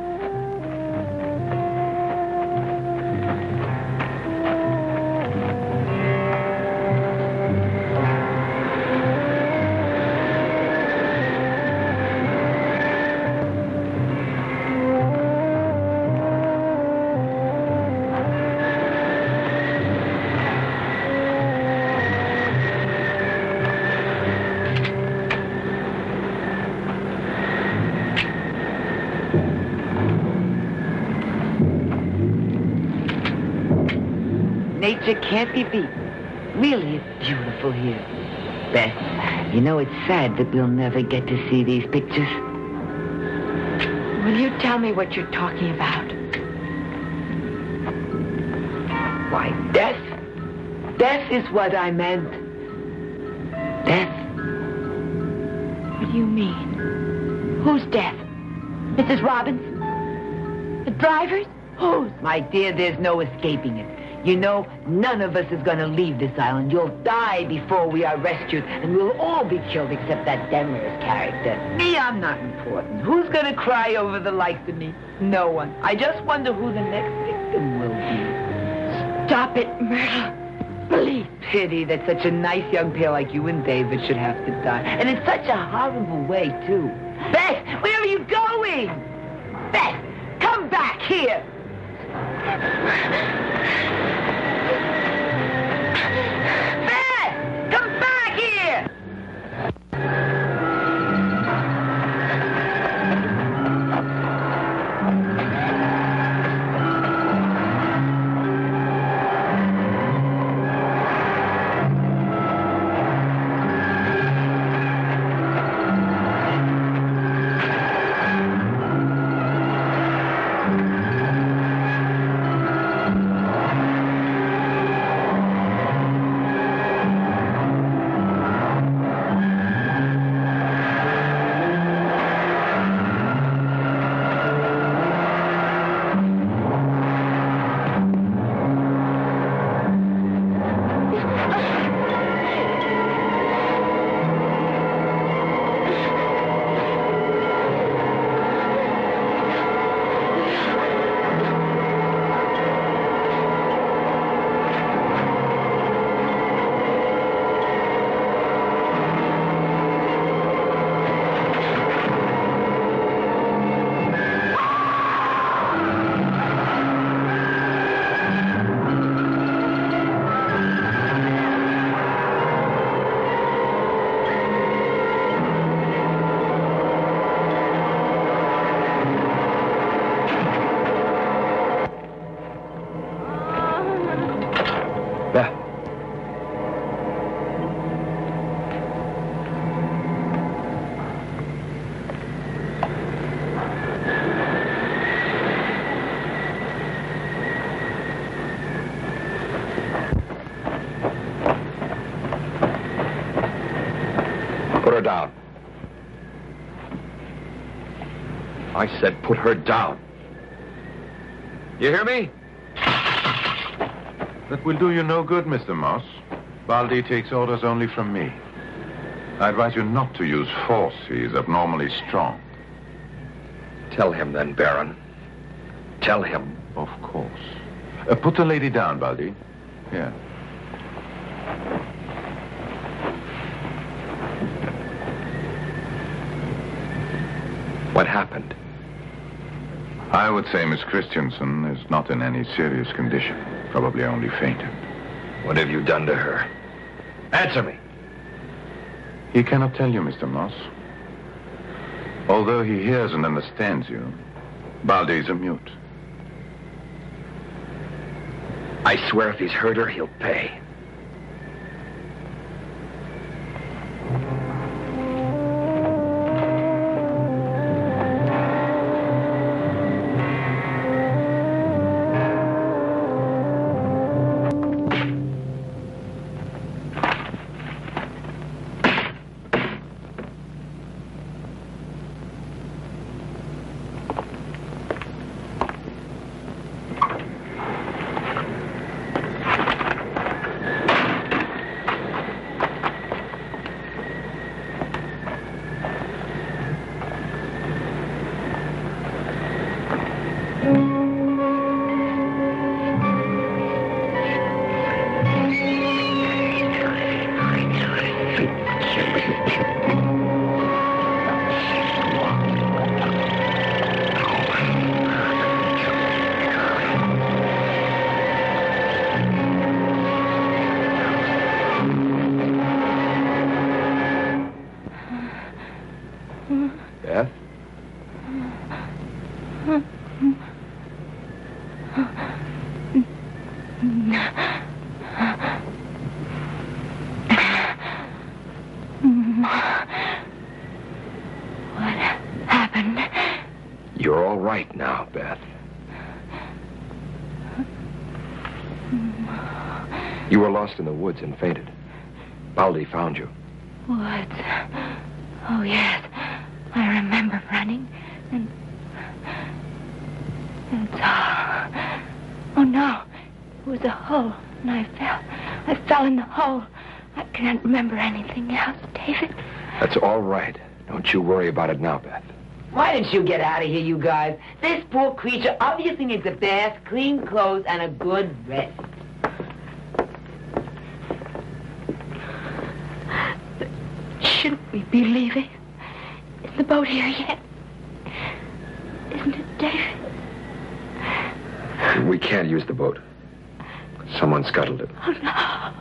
Nature can't be beat. Really, it's beautiful here. Beth, you know, it's sad that we'll never get to see these pictures. Will you tell me what you're talking about? Why, death. Death is what I meant. Death. What do you mean? Whose death? Mrs. Robbins? The driver's? Whose? My dear, there's no escaping it. You know, none of us is going to leave this island. You'll die before we are rescued, and we'll all be killed except that Demer's character. Me, I'm not important. Who's going to cry over the likes of me? No one. I just wonder who the next victim will be. Stop it, Myrtle. Please. Pity that such a nice young pair like you and David should have to die. And in such a horrible way, too. Beth, where are you going? Beth, come back here. Beth, come back here. Put her down. I said put her down. You hear me? That will do you no good, Mr. Moss. Baldi takes orders only from me. I advise you not to use force. He is abnormally strong. Tell him then, Baron. Tell him. Of course. Put the lady down, Baldi. Here. What happened? I would say Miss Christensen is not in any serious condition. Probably only fainted. What have you done to her? Answer me. He cannot tell you, Mr. Moss. Although he hears and understands you, Baldi is a mute. I swear if he's hurt her, he'll pay. You're all right now, Beth. You were lost in the woods and fainted. Baldi found you. Woods. Oh, yes. I remember running. And it's oh, no. It was a hole, and I fell. I fell in the hole. I can't remember anything else, David. That's all right. Don't you worry about it now, Beth. Why don't you get out of here, you guys? This poor creature obviously needs a bath, clean clothes, and a good rest. Shouldn't we be leaving? Is the boat here yet? Isn't it, David? We can't use the boat. Someone scuttled it. Oh, no.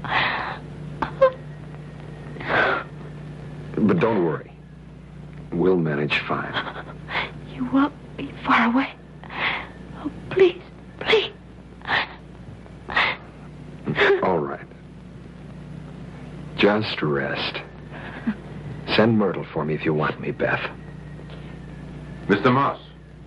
But don't worry. We'll manage fine. You won't be far away. Oh, please, please. All right. Just rest. Send Myrtle for me if you want me, Beth. Mr. Moss.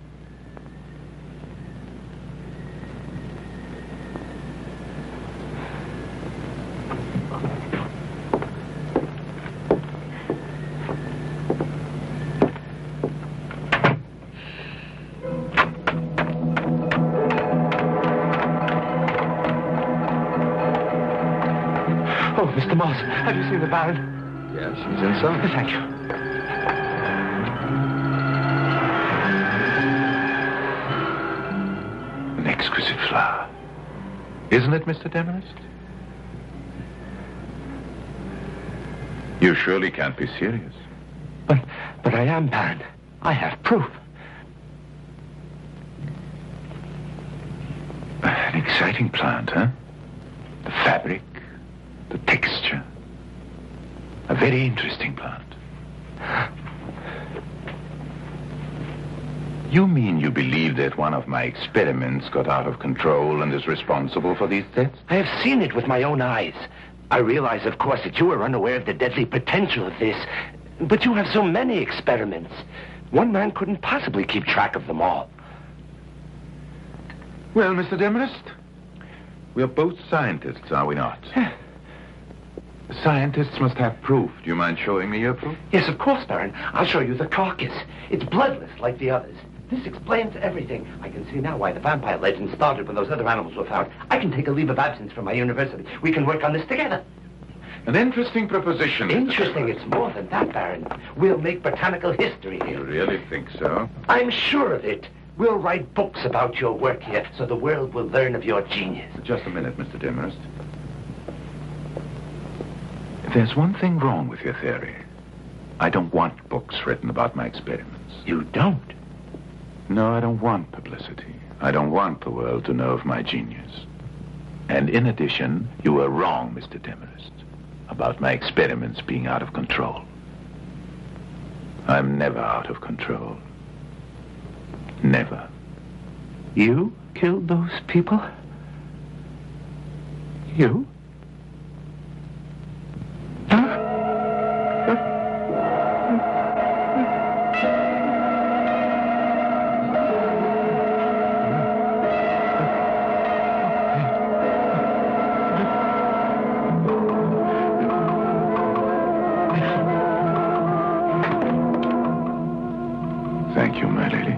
Oh, Mr. Moss, have you seen the Baron? Yes, he's inside. Thank you. An exquisite flower. Isn't it, Mr. Demarest? You surely can't be serious. But I am, Baron. I have proof. An exciting plant, huh? The fabric, the texture. A very interesting plant. You mean you believe that one of my experiments got out of control and is responsible for these deaths? I have seen it with my own eyes. I realize, of course, that you are unaware of the deadly potential of this. But you have so many experiments. One man couldn't possibly keep track of them all. Well, Mr. Demarest, we are both scientists, are we not? Scientists must have proof. Do you mind showing me your proof? Yes, of course, Baron. I'll show you the carcass. It's bloodless like the others. This explains everything. I can see now why the vampire legend started when those other animals were found. I can take a leave of absence from my university. We can work on this together. An interesting proposition. Interesting? It's more than that, Baron. We'll make botanical history You here. really think so? I'm sure of it. We'll write books about your work here so the world will learn of your genius. Just a minute, Mr. Demarest. If there's one thing wrong with your theory, I don't want books written about my experiments. You don't? No, I don't want publicity. I don't want the world to know of my genius. And in addition, you were wrong, Mr. Demarest, about my experiments being out of control. I'm never out of control. Never. You killed those people? You? Thank you, my lady.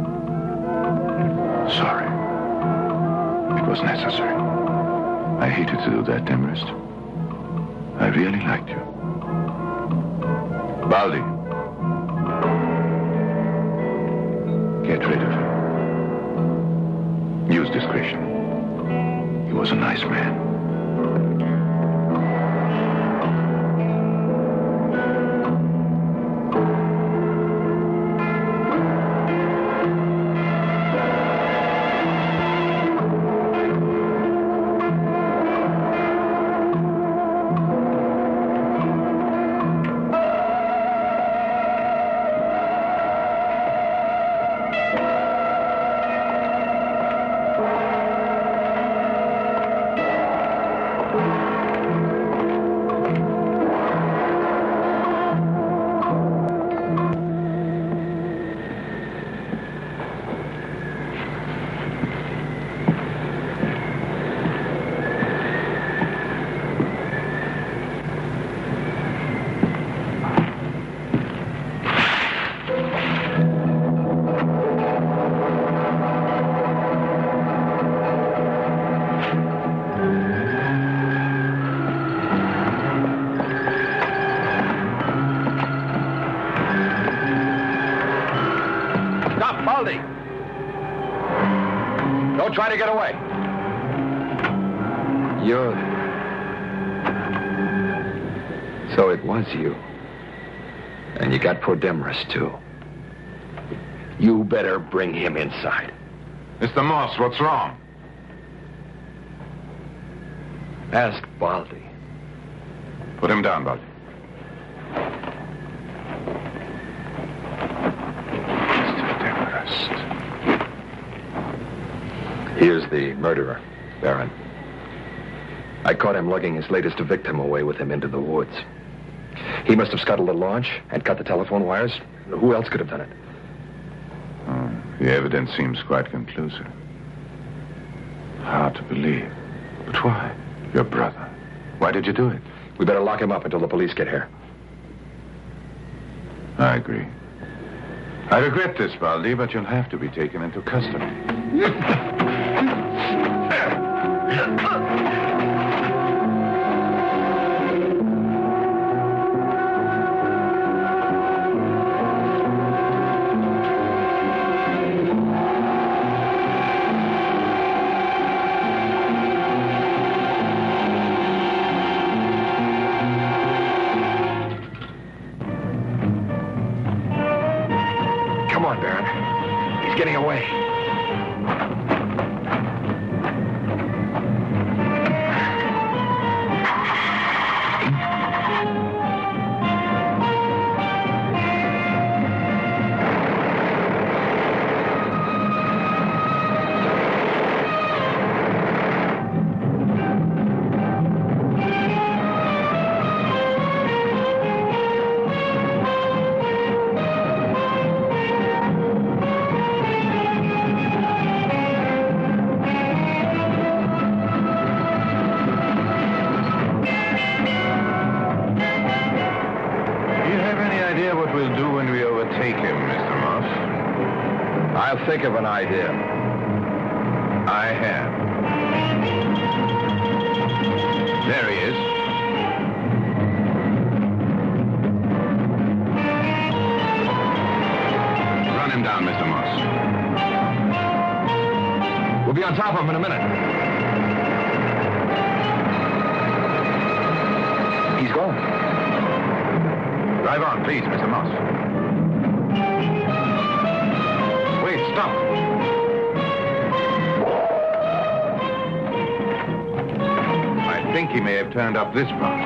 Sorry. It was necessary. I hated to do that, Demarest. I really liked you. Baldi. Get rid of him. Use discretion. He was a nice man. Don't try to get away. You're... So it was you. And you got poor Demarest, too. You better bring him inside. Mr. Moss, what's wrong? Ask Baldi. Put him down, Baldi. Mr. Demarest. Here's the murderer, Baron. I caught him lugging his latest victim away with him into the woods. He must have scuttled the launch and cut the telephone wires. Who else could have done it? Oh, the evidence seems quite conclusive. Hard to believe. But why? Your brother. Why did you do it? We better lock him up until the police get here. I agree. I regret this, Baldi, but you'll have to be taken into custody. Come on, Baron. He's getting away. I'll think of an idea. I have. There he is. Run him down, Mr. Moss. on top of him in a minute. He's gone. Drive on, please, Mr. Moss. Wait, stop. I think he may have turned up this part.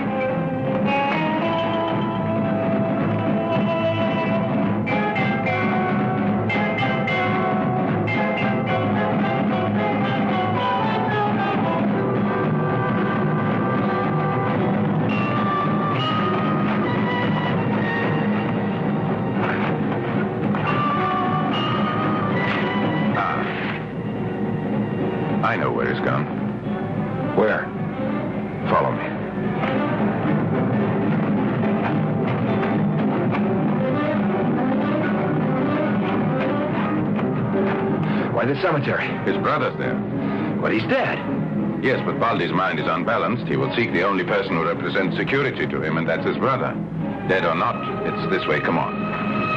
I know where he's gone. Where? Follow me. Why, the cemetery. His brother's there. But he's dead. Yes, but Baldi's mind is unbalanced. He will seek the only person who represents security to him, and that's his brother. Dead or not, it's this way. Come on.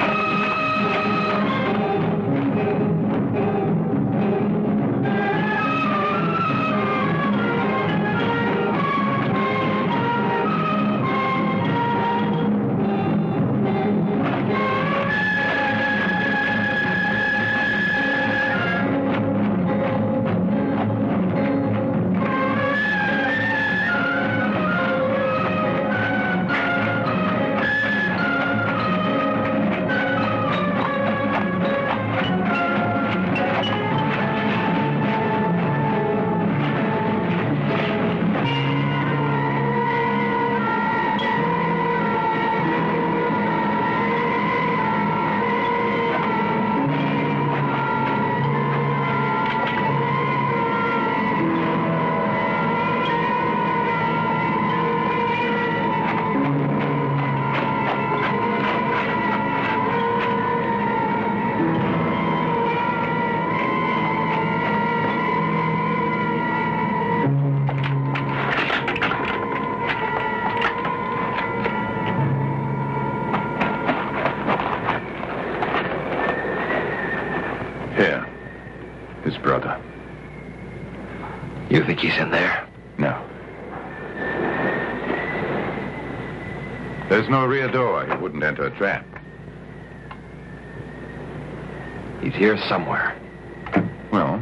Here. His brother. You think he's in there? No. There's no rear door. He wouldn't enter a trap. He's here somewhere. Well,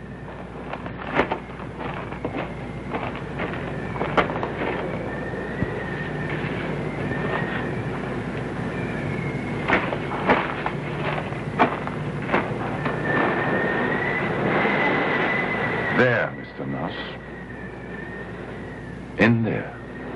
there, Mr. Moss. In there.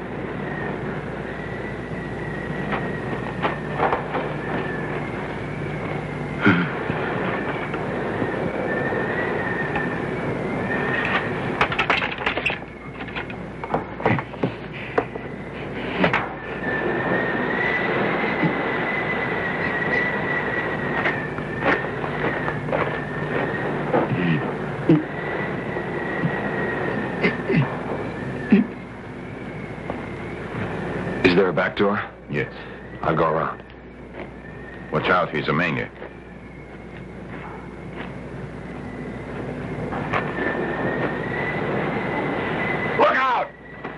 Is there a back door? Yes. I'll go around. Watch out, he's a maniac. Look out!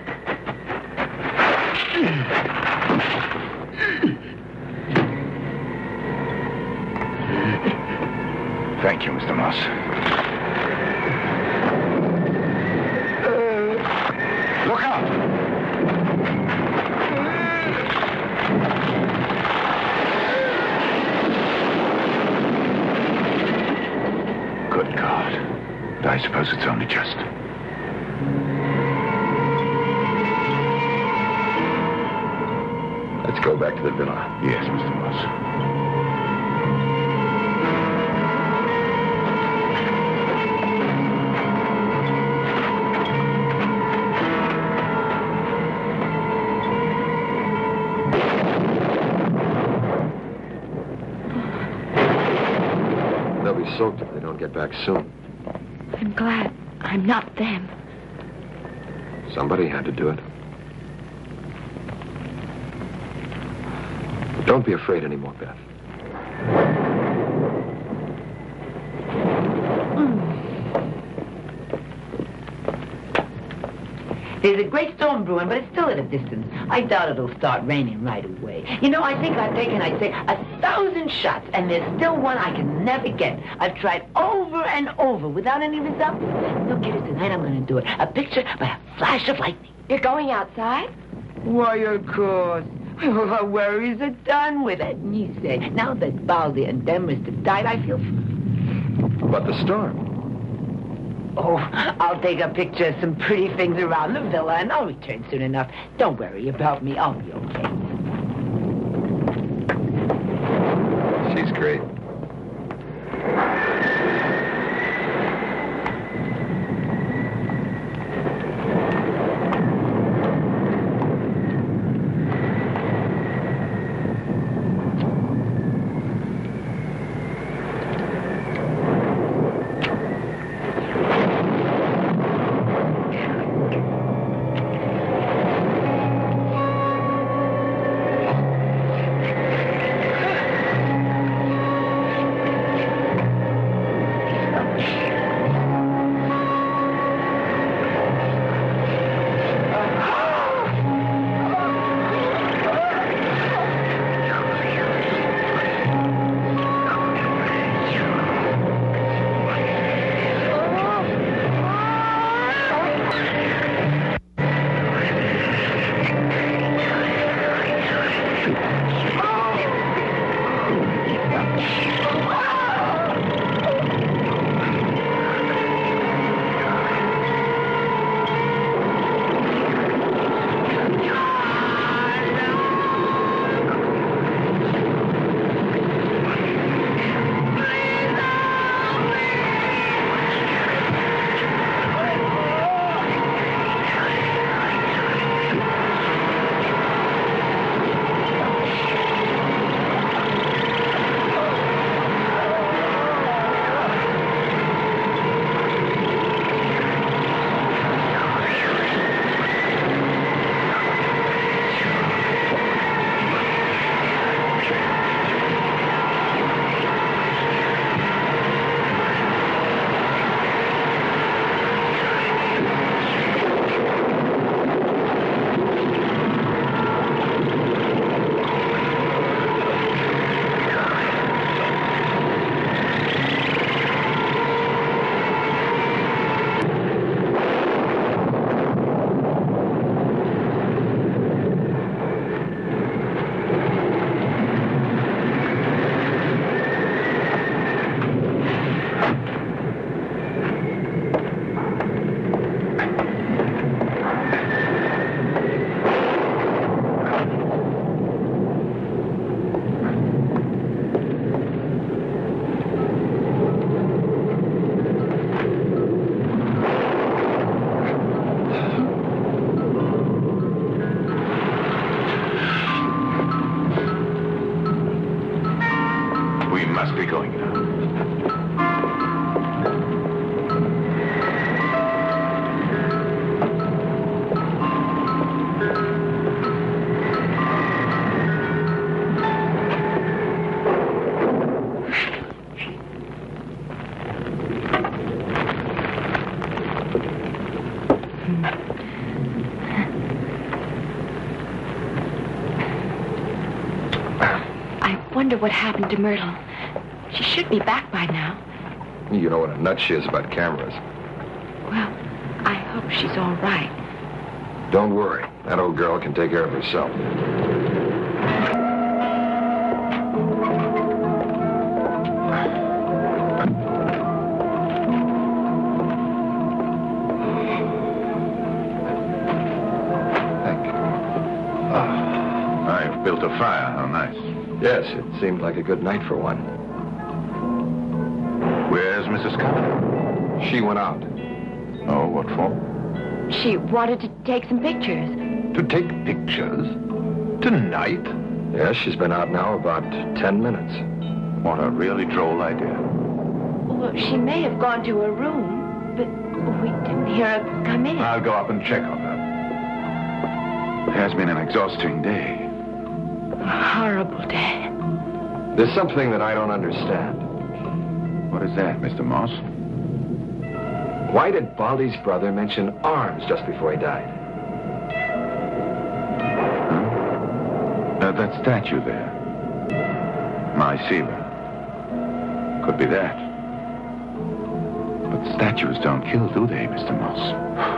Thank you, Mr. Moss. Look out! Good God. But I suppose it's only just. Let's go back to the villa. Yes, Mr. Moss. They'll be soaked if they don't get back soon. I'm glad I'm not them. Somebody had to do it. But don't be afraid anymore, Beth. There's a great storm brewing, but it's still at a distance. I doubt it'll start raining right away. You know, I think I've taken, I'd say, 1,000 shots, and there's still one I can never get. I've tried over and over without any result. Look, kiddies, tonight I'm going to do it. A picture by a flash of lightning. You're going outside? Why, of course. Oh, our worries are done with it. And you say, now that Baldy and Demers have died, I feel... But the storm. Oh, I'll take a picture of some pretty things around the villa, and I'll return soon enough. Don't worry about me. I'll be okay. She's great. I wonder what happened to Myrtle. She should be back by now. You know what a nut she is about cameras. Well, I hope she's all right. Don't worry. That old girl can take care of herself. Thank you. I've built a fire. How nice. Yes, it seemed like a good night for one. Where's Mrs. Cullen? She went out. Oh, what for? She wanted to take some pictures. To take pictures? Tonight? Yes, she's been out now about 10 minutes. What a really droll idea. Well, she may have gone to her room, but we didn't hear her come in. I'll go up and check on her. It has been an exhausting day. A horrible day. There's something that I don't understand. What is that, Mr. Moss? Why did Baldy's brother mention arms just before he died? That statue there. My sealer. Could be that. But statues don't kill, do they, Mr. Moss?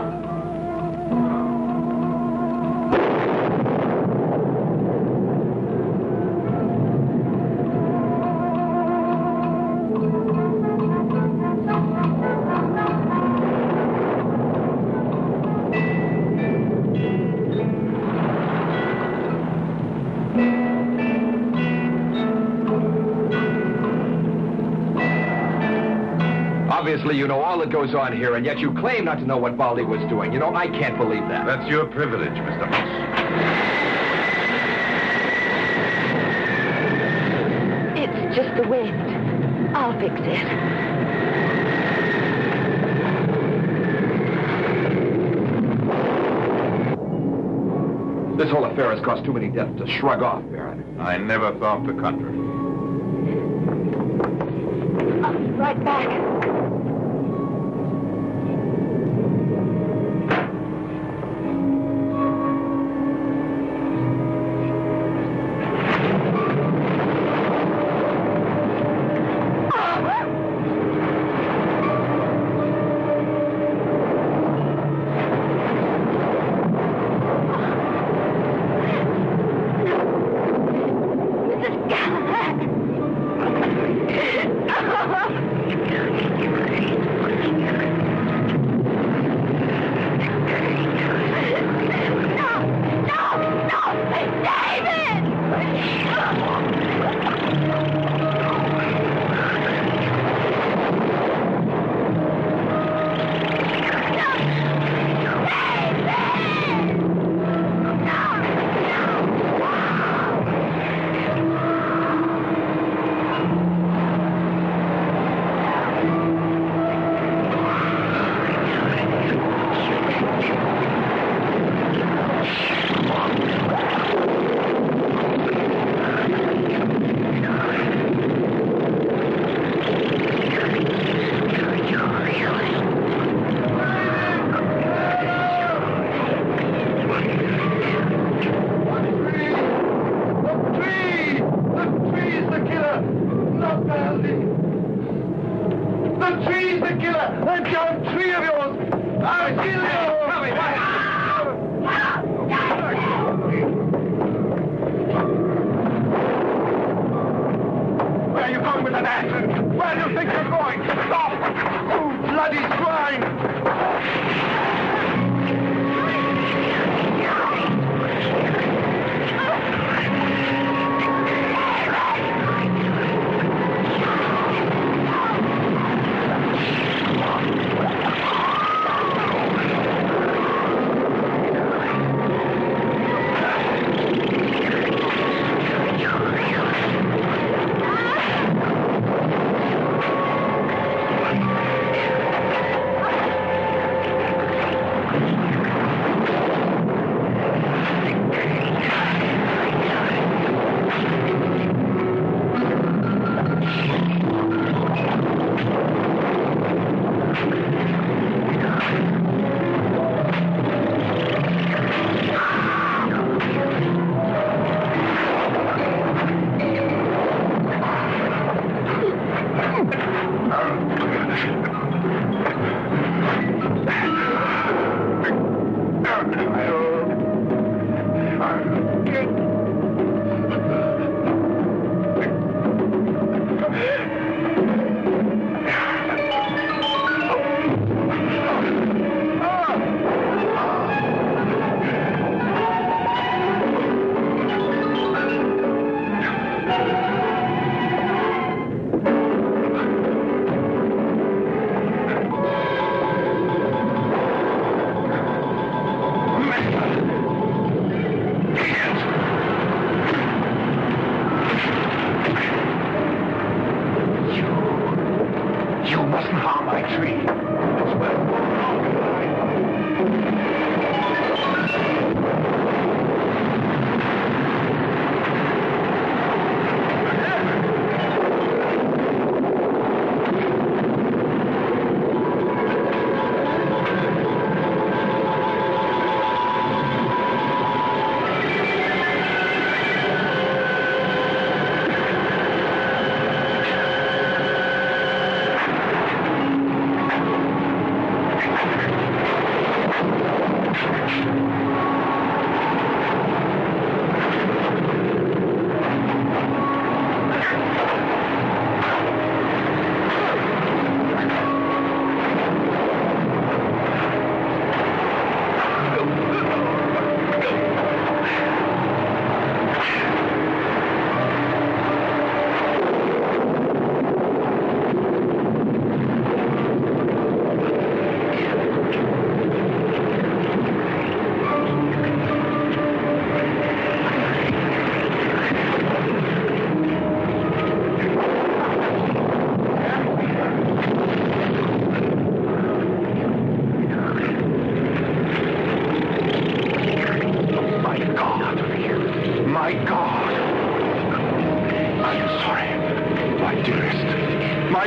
Obviously, you know all that goes on here, and yet you claim not to know what Baldy was doing. You know, I can't believe that. That's your privilege, Mr. Moss. It's just the wind. I'll fix it. This whole affair has caused too many deaths to shrug off, Baron. I never thought the contrary. I'll be right back.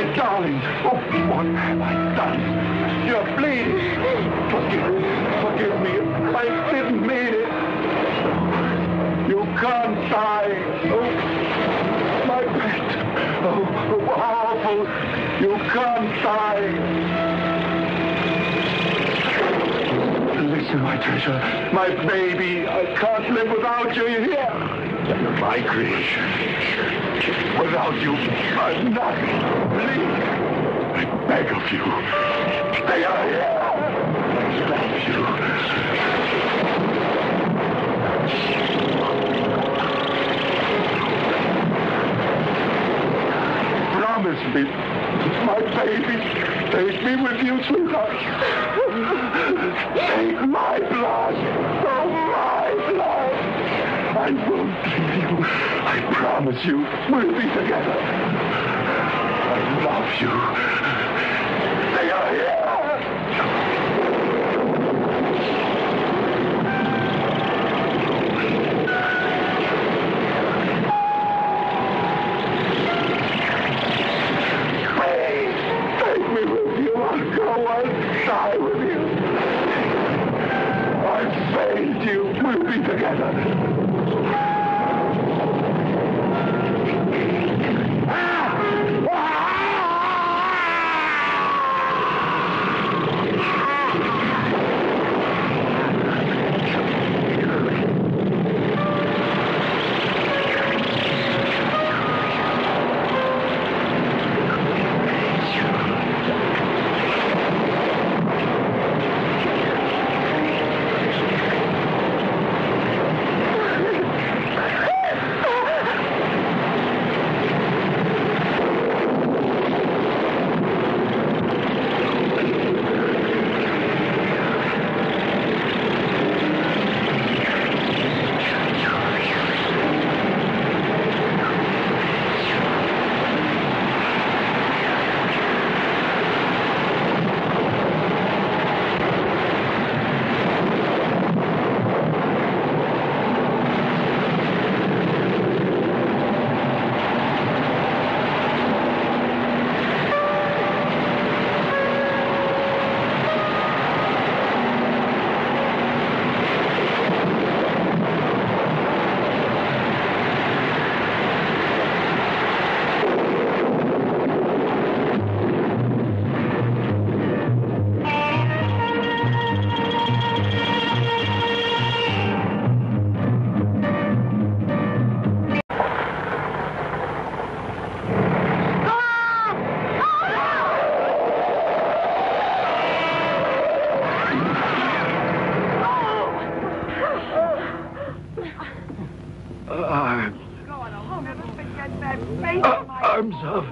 my darling. Oh, what have I done? You're bleeding. Forgive me. I didn't mean it. You can't die. Oh, my pet. Oh, awful. You can't die. Listen, my treasure, my baby. I can't live without you. You hear? You're my creation. Without you, I'm nothing. Please, I beg of you. Stay out here. I love you. Promise me, my baby, take me with you, sweetheart. Take my blood. Oh, my blood. I won't leave you. I promise you, we'll be together. I love you. They are here. Please, take me with you. I'll go. I'll die with you. I've failed you. We'll be together. Arms of...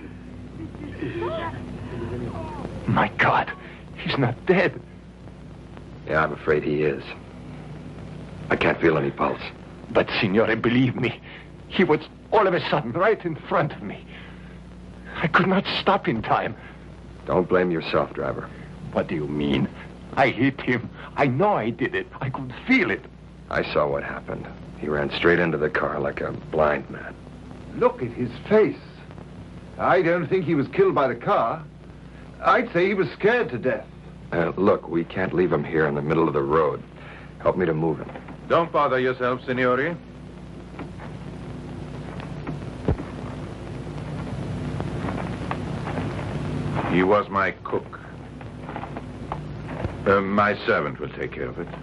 My God, he's not dead. Yeah, I'm afraid he is. I can't feel any pulse. But, Signore, believe me, he was all of a sudden right in front of me. I could not stop in time. Don't blame yourself, driver. What do you mean? I hit him. I know I did it. I could feel it. I saw what happened. He ran straight into the car like a blind man. Look at his face. I don't think he was killed by the car. I'd say he was scared to death. Look, we can't leave him here in the middle of the road. Help me to move him. Don't bother yourself, Signore. He was my cook. My servant will take care of it.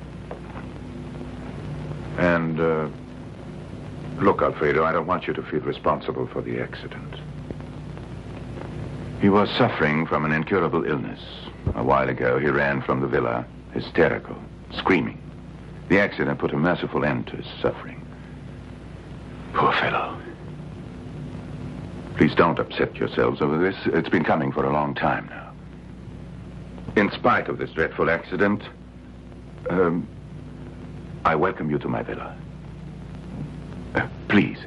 And, look, Alfredo, I don't want you to feel responsible for the accident. He was suffering from an incurable illness. A while ago, he ran from the villa, hysterical, screaming. The accident put a merciful end to his suffering. Poor fellow. Please don't upset yourselves over this. It's been coming for a long time now. In spite of this dreadful accident, I welcome you to my villa. Please.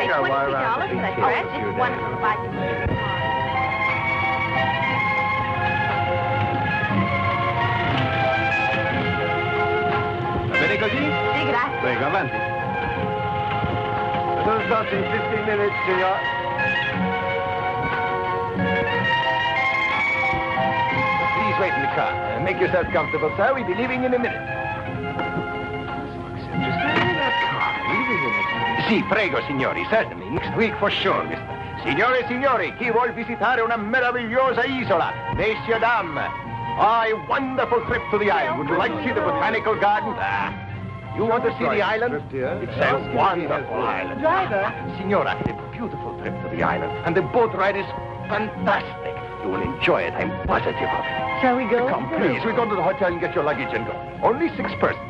Yeah, why $23 around for the that big dress. kids you It's there? wonderful if I can see it tomorrow. Bene così? Sì, grazie. Prego, avanti. It'll start in 15 minutes, senor. Please wait in the car. Make yourself comfortable, sir. We'll be leaving in a minute. Sì, prego, signori. Certainly. Next week for sure, mister. Signore e signori, chi vuol visitare una meravigliosa isola? Messieurs, dames. A wonderful trip to the island. Would you like to see the botanical garden? You want to see the island? It's a wonderful island. Driver. Signora, a beautiful trip to the island. And the boat ride is fantastic. You will enjoy it, I'm positive of it. Shall we go? Come, please. We go to the hotel and get your luggage and go. Only 6 persons.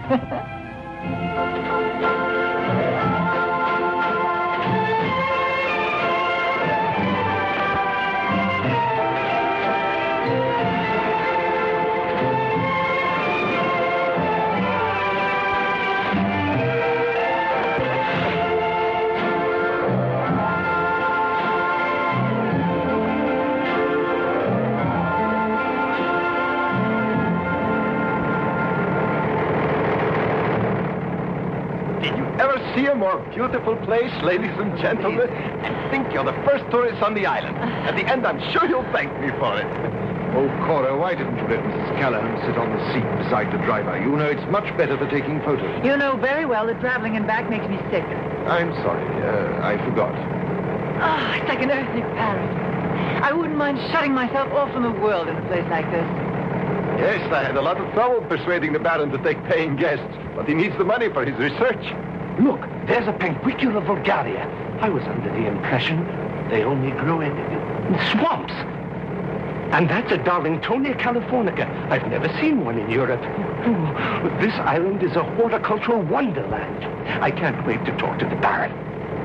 See a more beautiful place, ladies and gentlemen? I think you're the first tourists on the island. At the end, I'm sure you'll thank me for it. Oh, Cora, why didn't you let Mrs. Callahan sit on the seat beside the driver? You know, it's much better for taking photos. You know very well that traveling and back makes me sick. I'm sorry. I forgot. Oh, it's like an earthly paradise. I wouldn't mind shutting myself off from the world in a place like this. Yes, I had a lot of trouble persuading the Baron to take paying guests, but he needs the money for his research. Look, there's a Penquicula vulgaria. I was under the impression they only grew in swamps. And that's a Darlingtonia californica. I've never seen one in Europe. Oh, this island is a horticultural wonderland. I can't wait to talk to the Baron.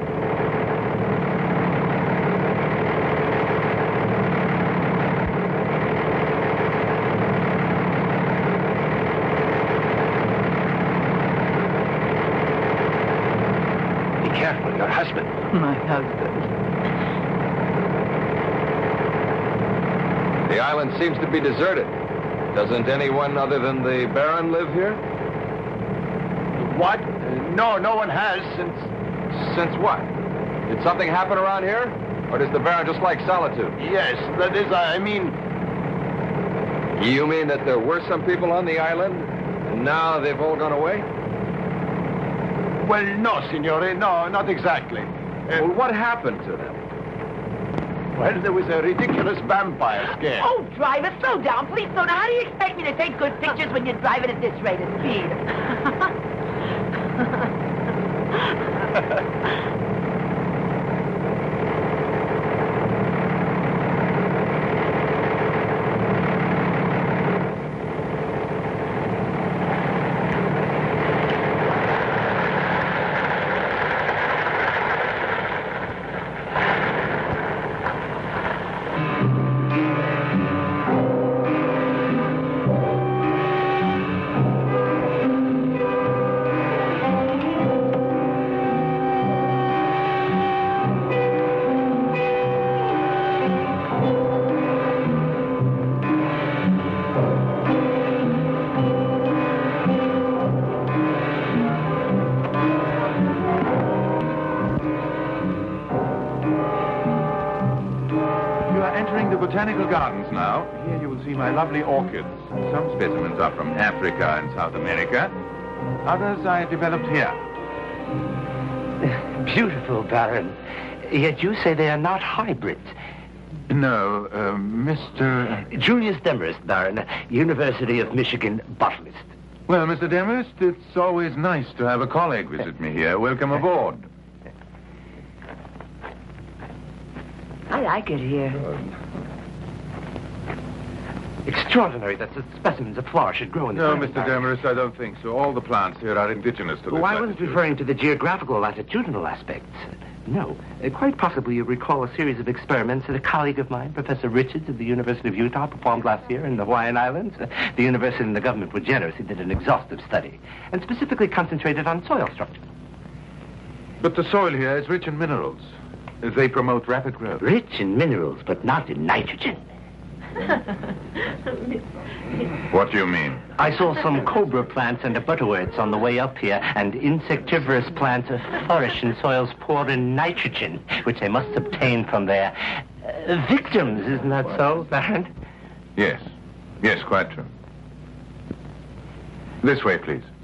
Careful, your husband. My husband. The island seems to be deserted. Doesn't anyone other than the Baron live here? What? No, no one has since... Since what? Did something happen around here? Or does the Baron just like solitude? Yes, that is, I mean... You mean that there were some people on the island, and now they've all gone away? Well, no, signore, no, not exactly. Well, what happened to them? Well, there was a ridiculous vampire scare. Oh, driver, slow down. Please slow down. How do you expect me to take good pictures when you're driving at this rate of speed? Botanical gardens now. Here you will see my lovely orchids. Some specimens are from Africa and South America. Others I developed here. Beautiful, Baron. Yet you say they are not hybrids. No, Mr... Julius Demarest, Baron, University of Michigan botanist. Well, Mr. Demarest, it's always nice to have a colleague visit me here. Welcome aboard. I like it here. Extraordinary that such specimens of flora should grow in the No, island, Mr. Baron. Demarest, I don't think so. All the plants here are indigenous to this Well, I wasn't latitude. referring to the geographical latitudinal aspects. No. Quite possibly you recall a series of experiments that a colleague of mine, Professor Richards of the University of Utah, performed last year in the Hawaiian Islands. The university and the government were generous. He did an exhaustive study and specifically concentrated on soil structure. But the soil here is rich in minerals. They promote rapid growth. Rich in minerals, but not in nitrogen. What do you mean? I saw some cobra plants and butterworts on the way up here, and insectivorous plants flourish in soils poor in nitrogen, which they must obtain from their victims. Isn't that so, Baron? Yes. Yes, quite true. This way, please.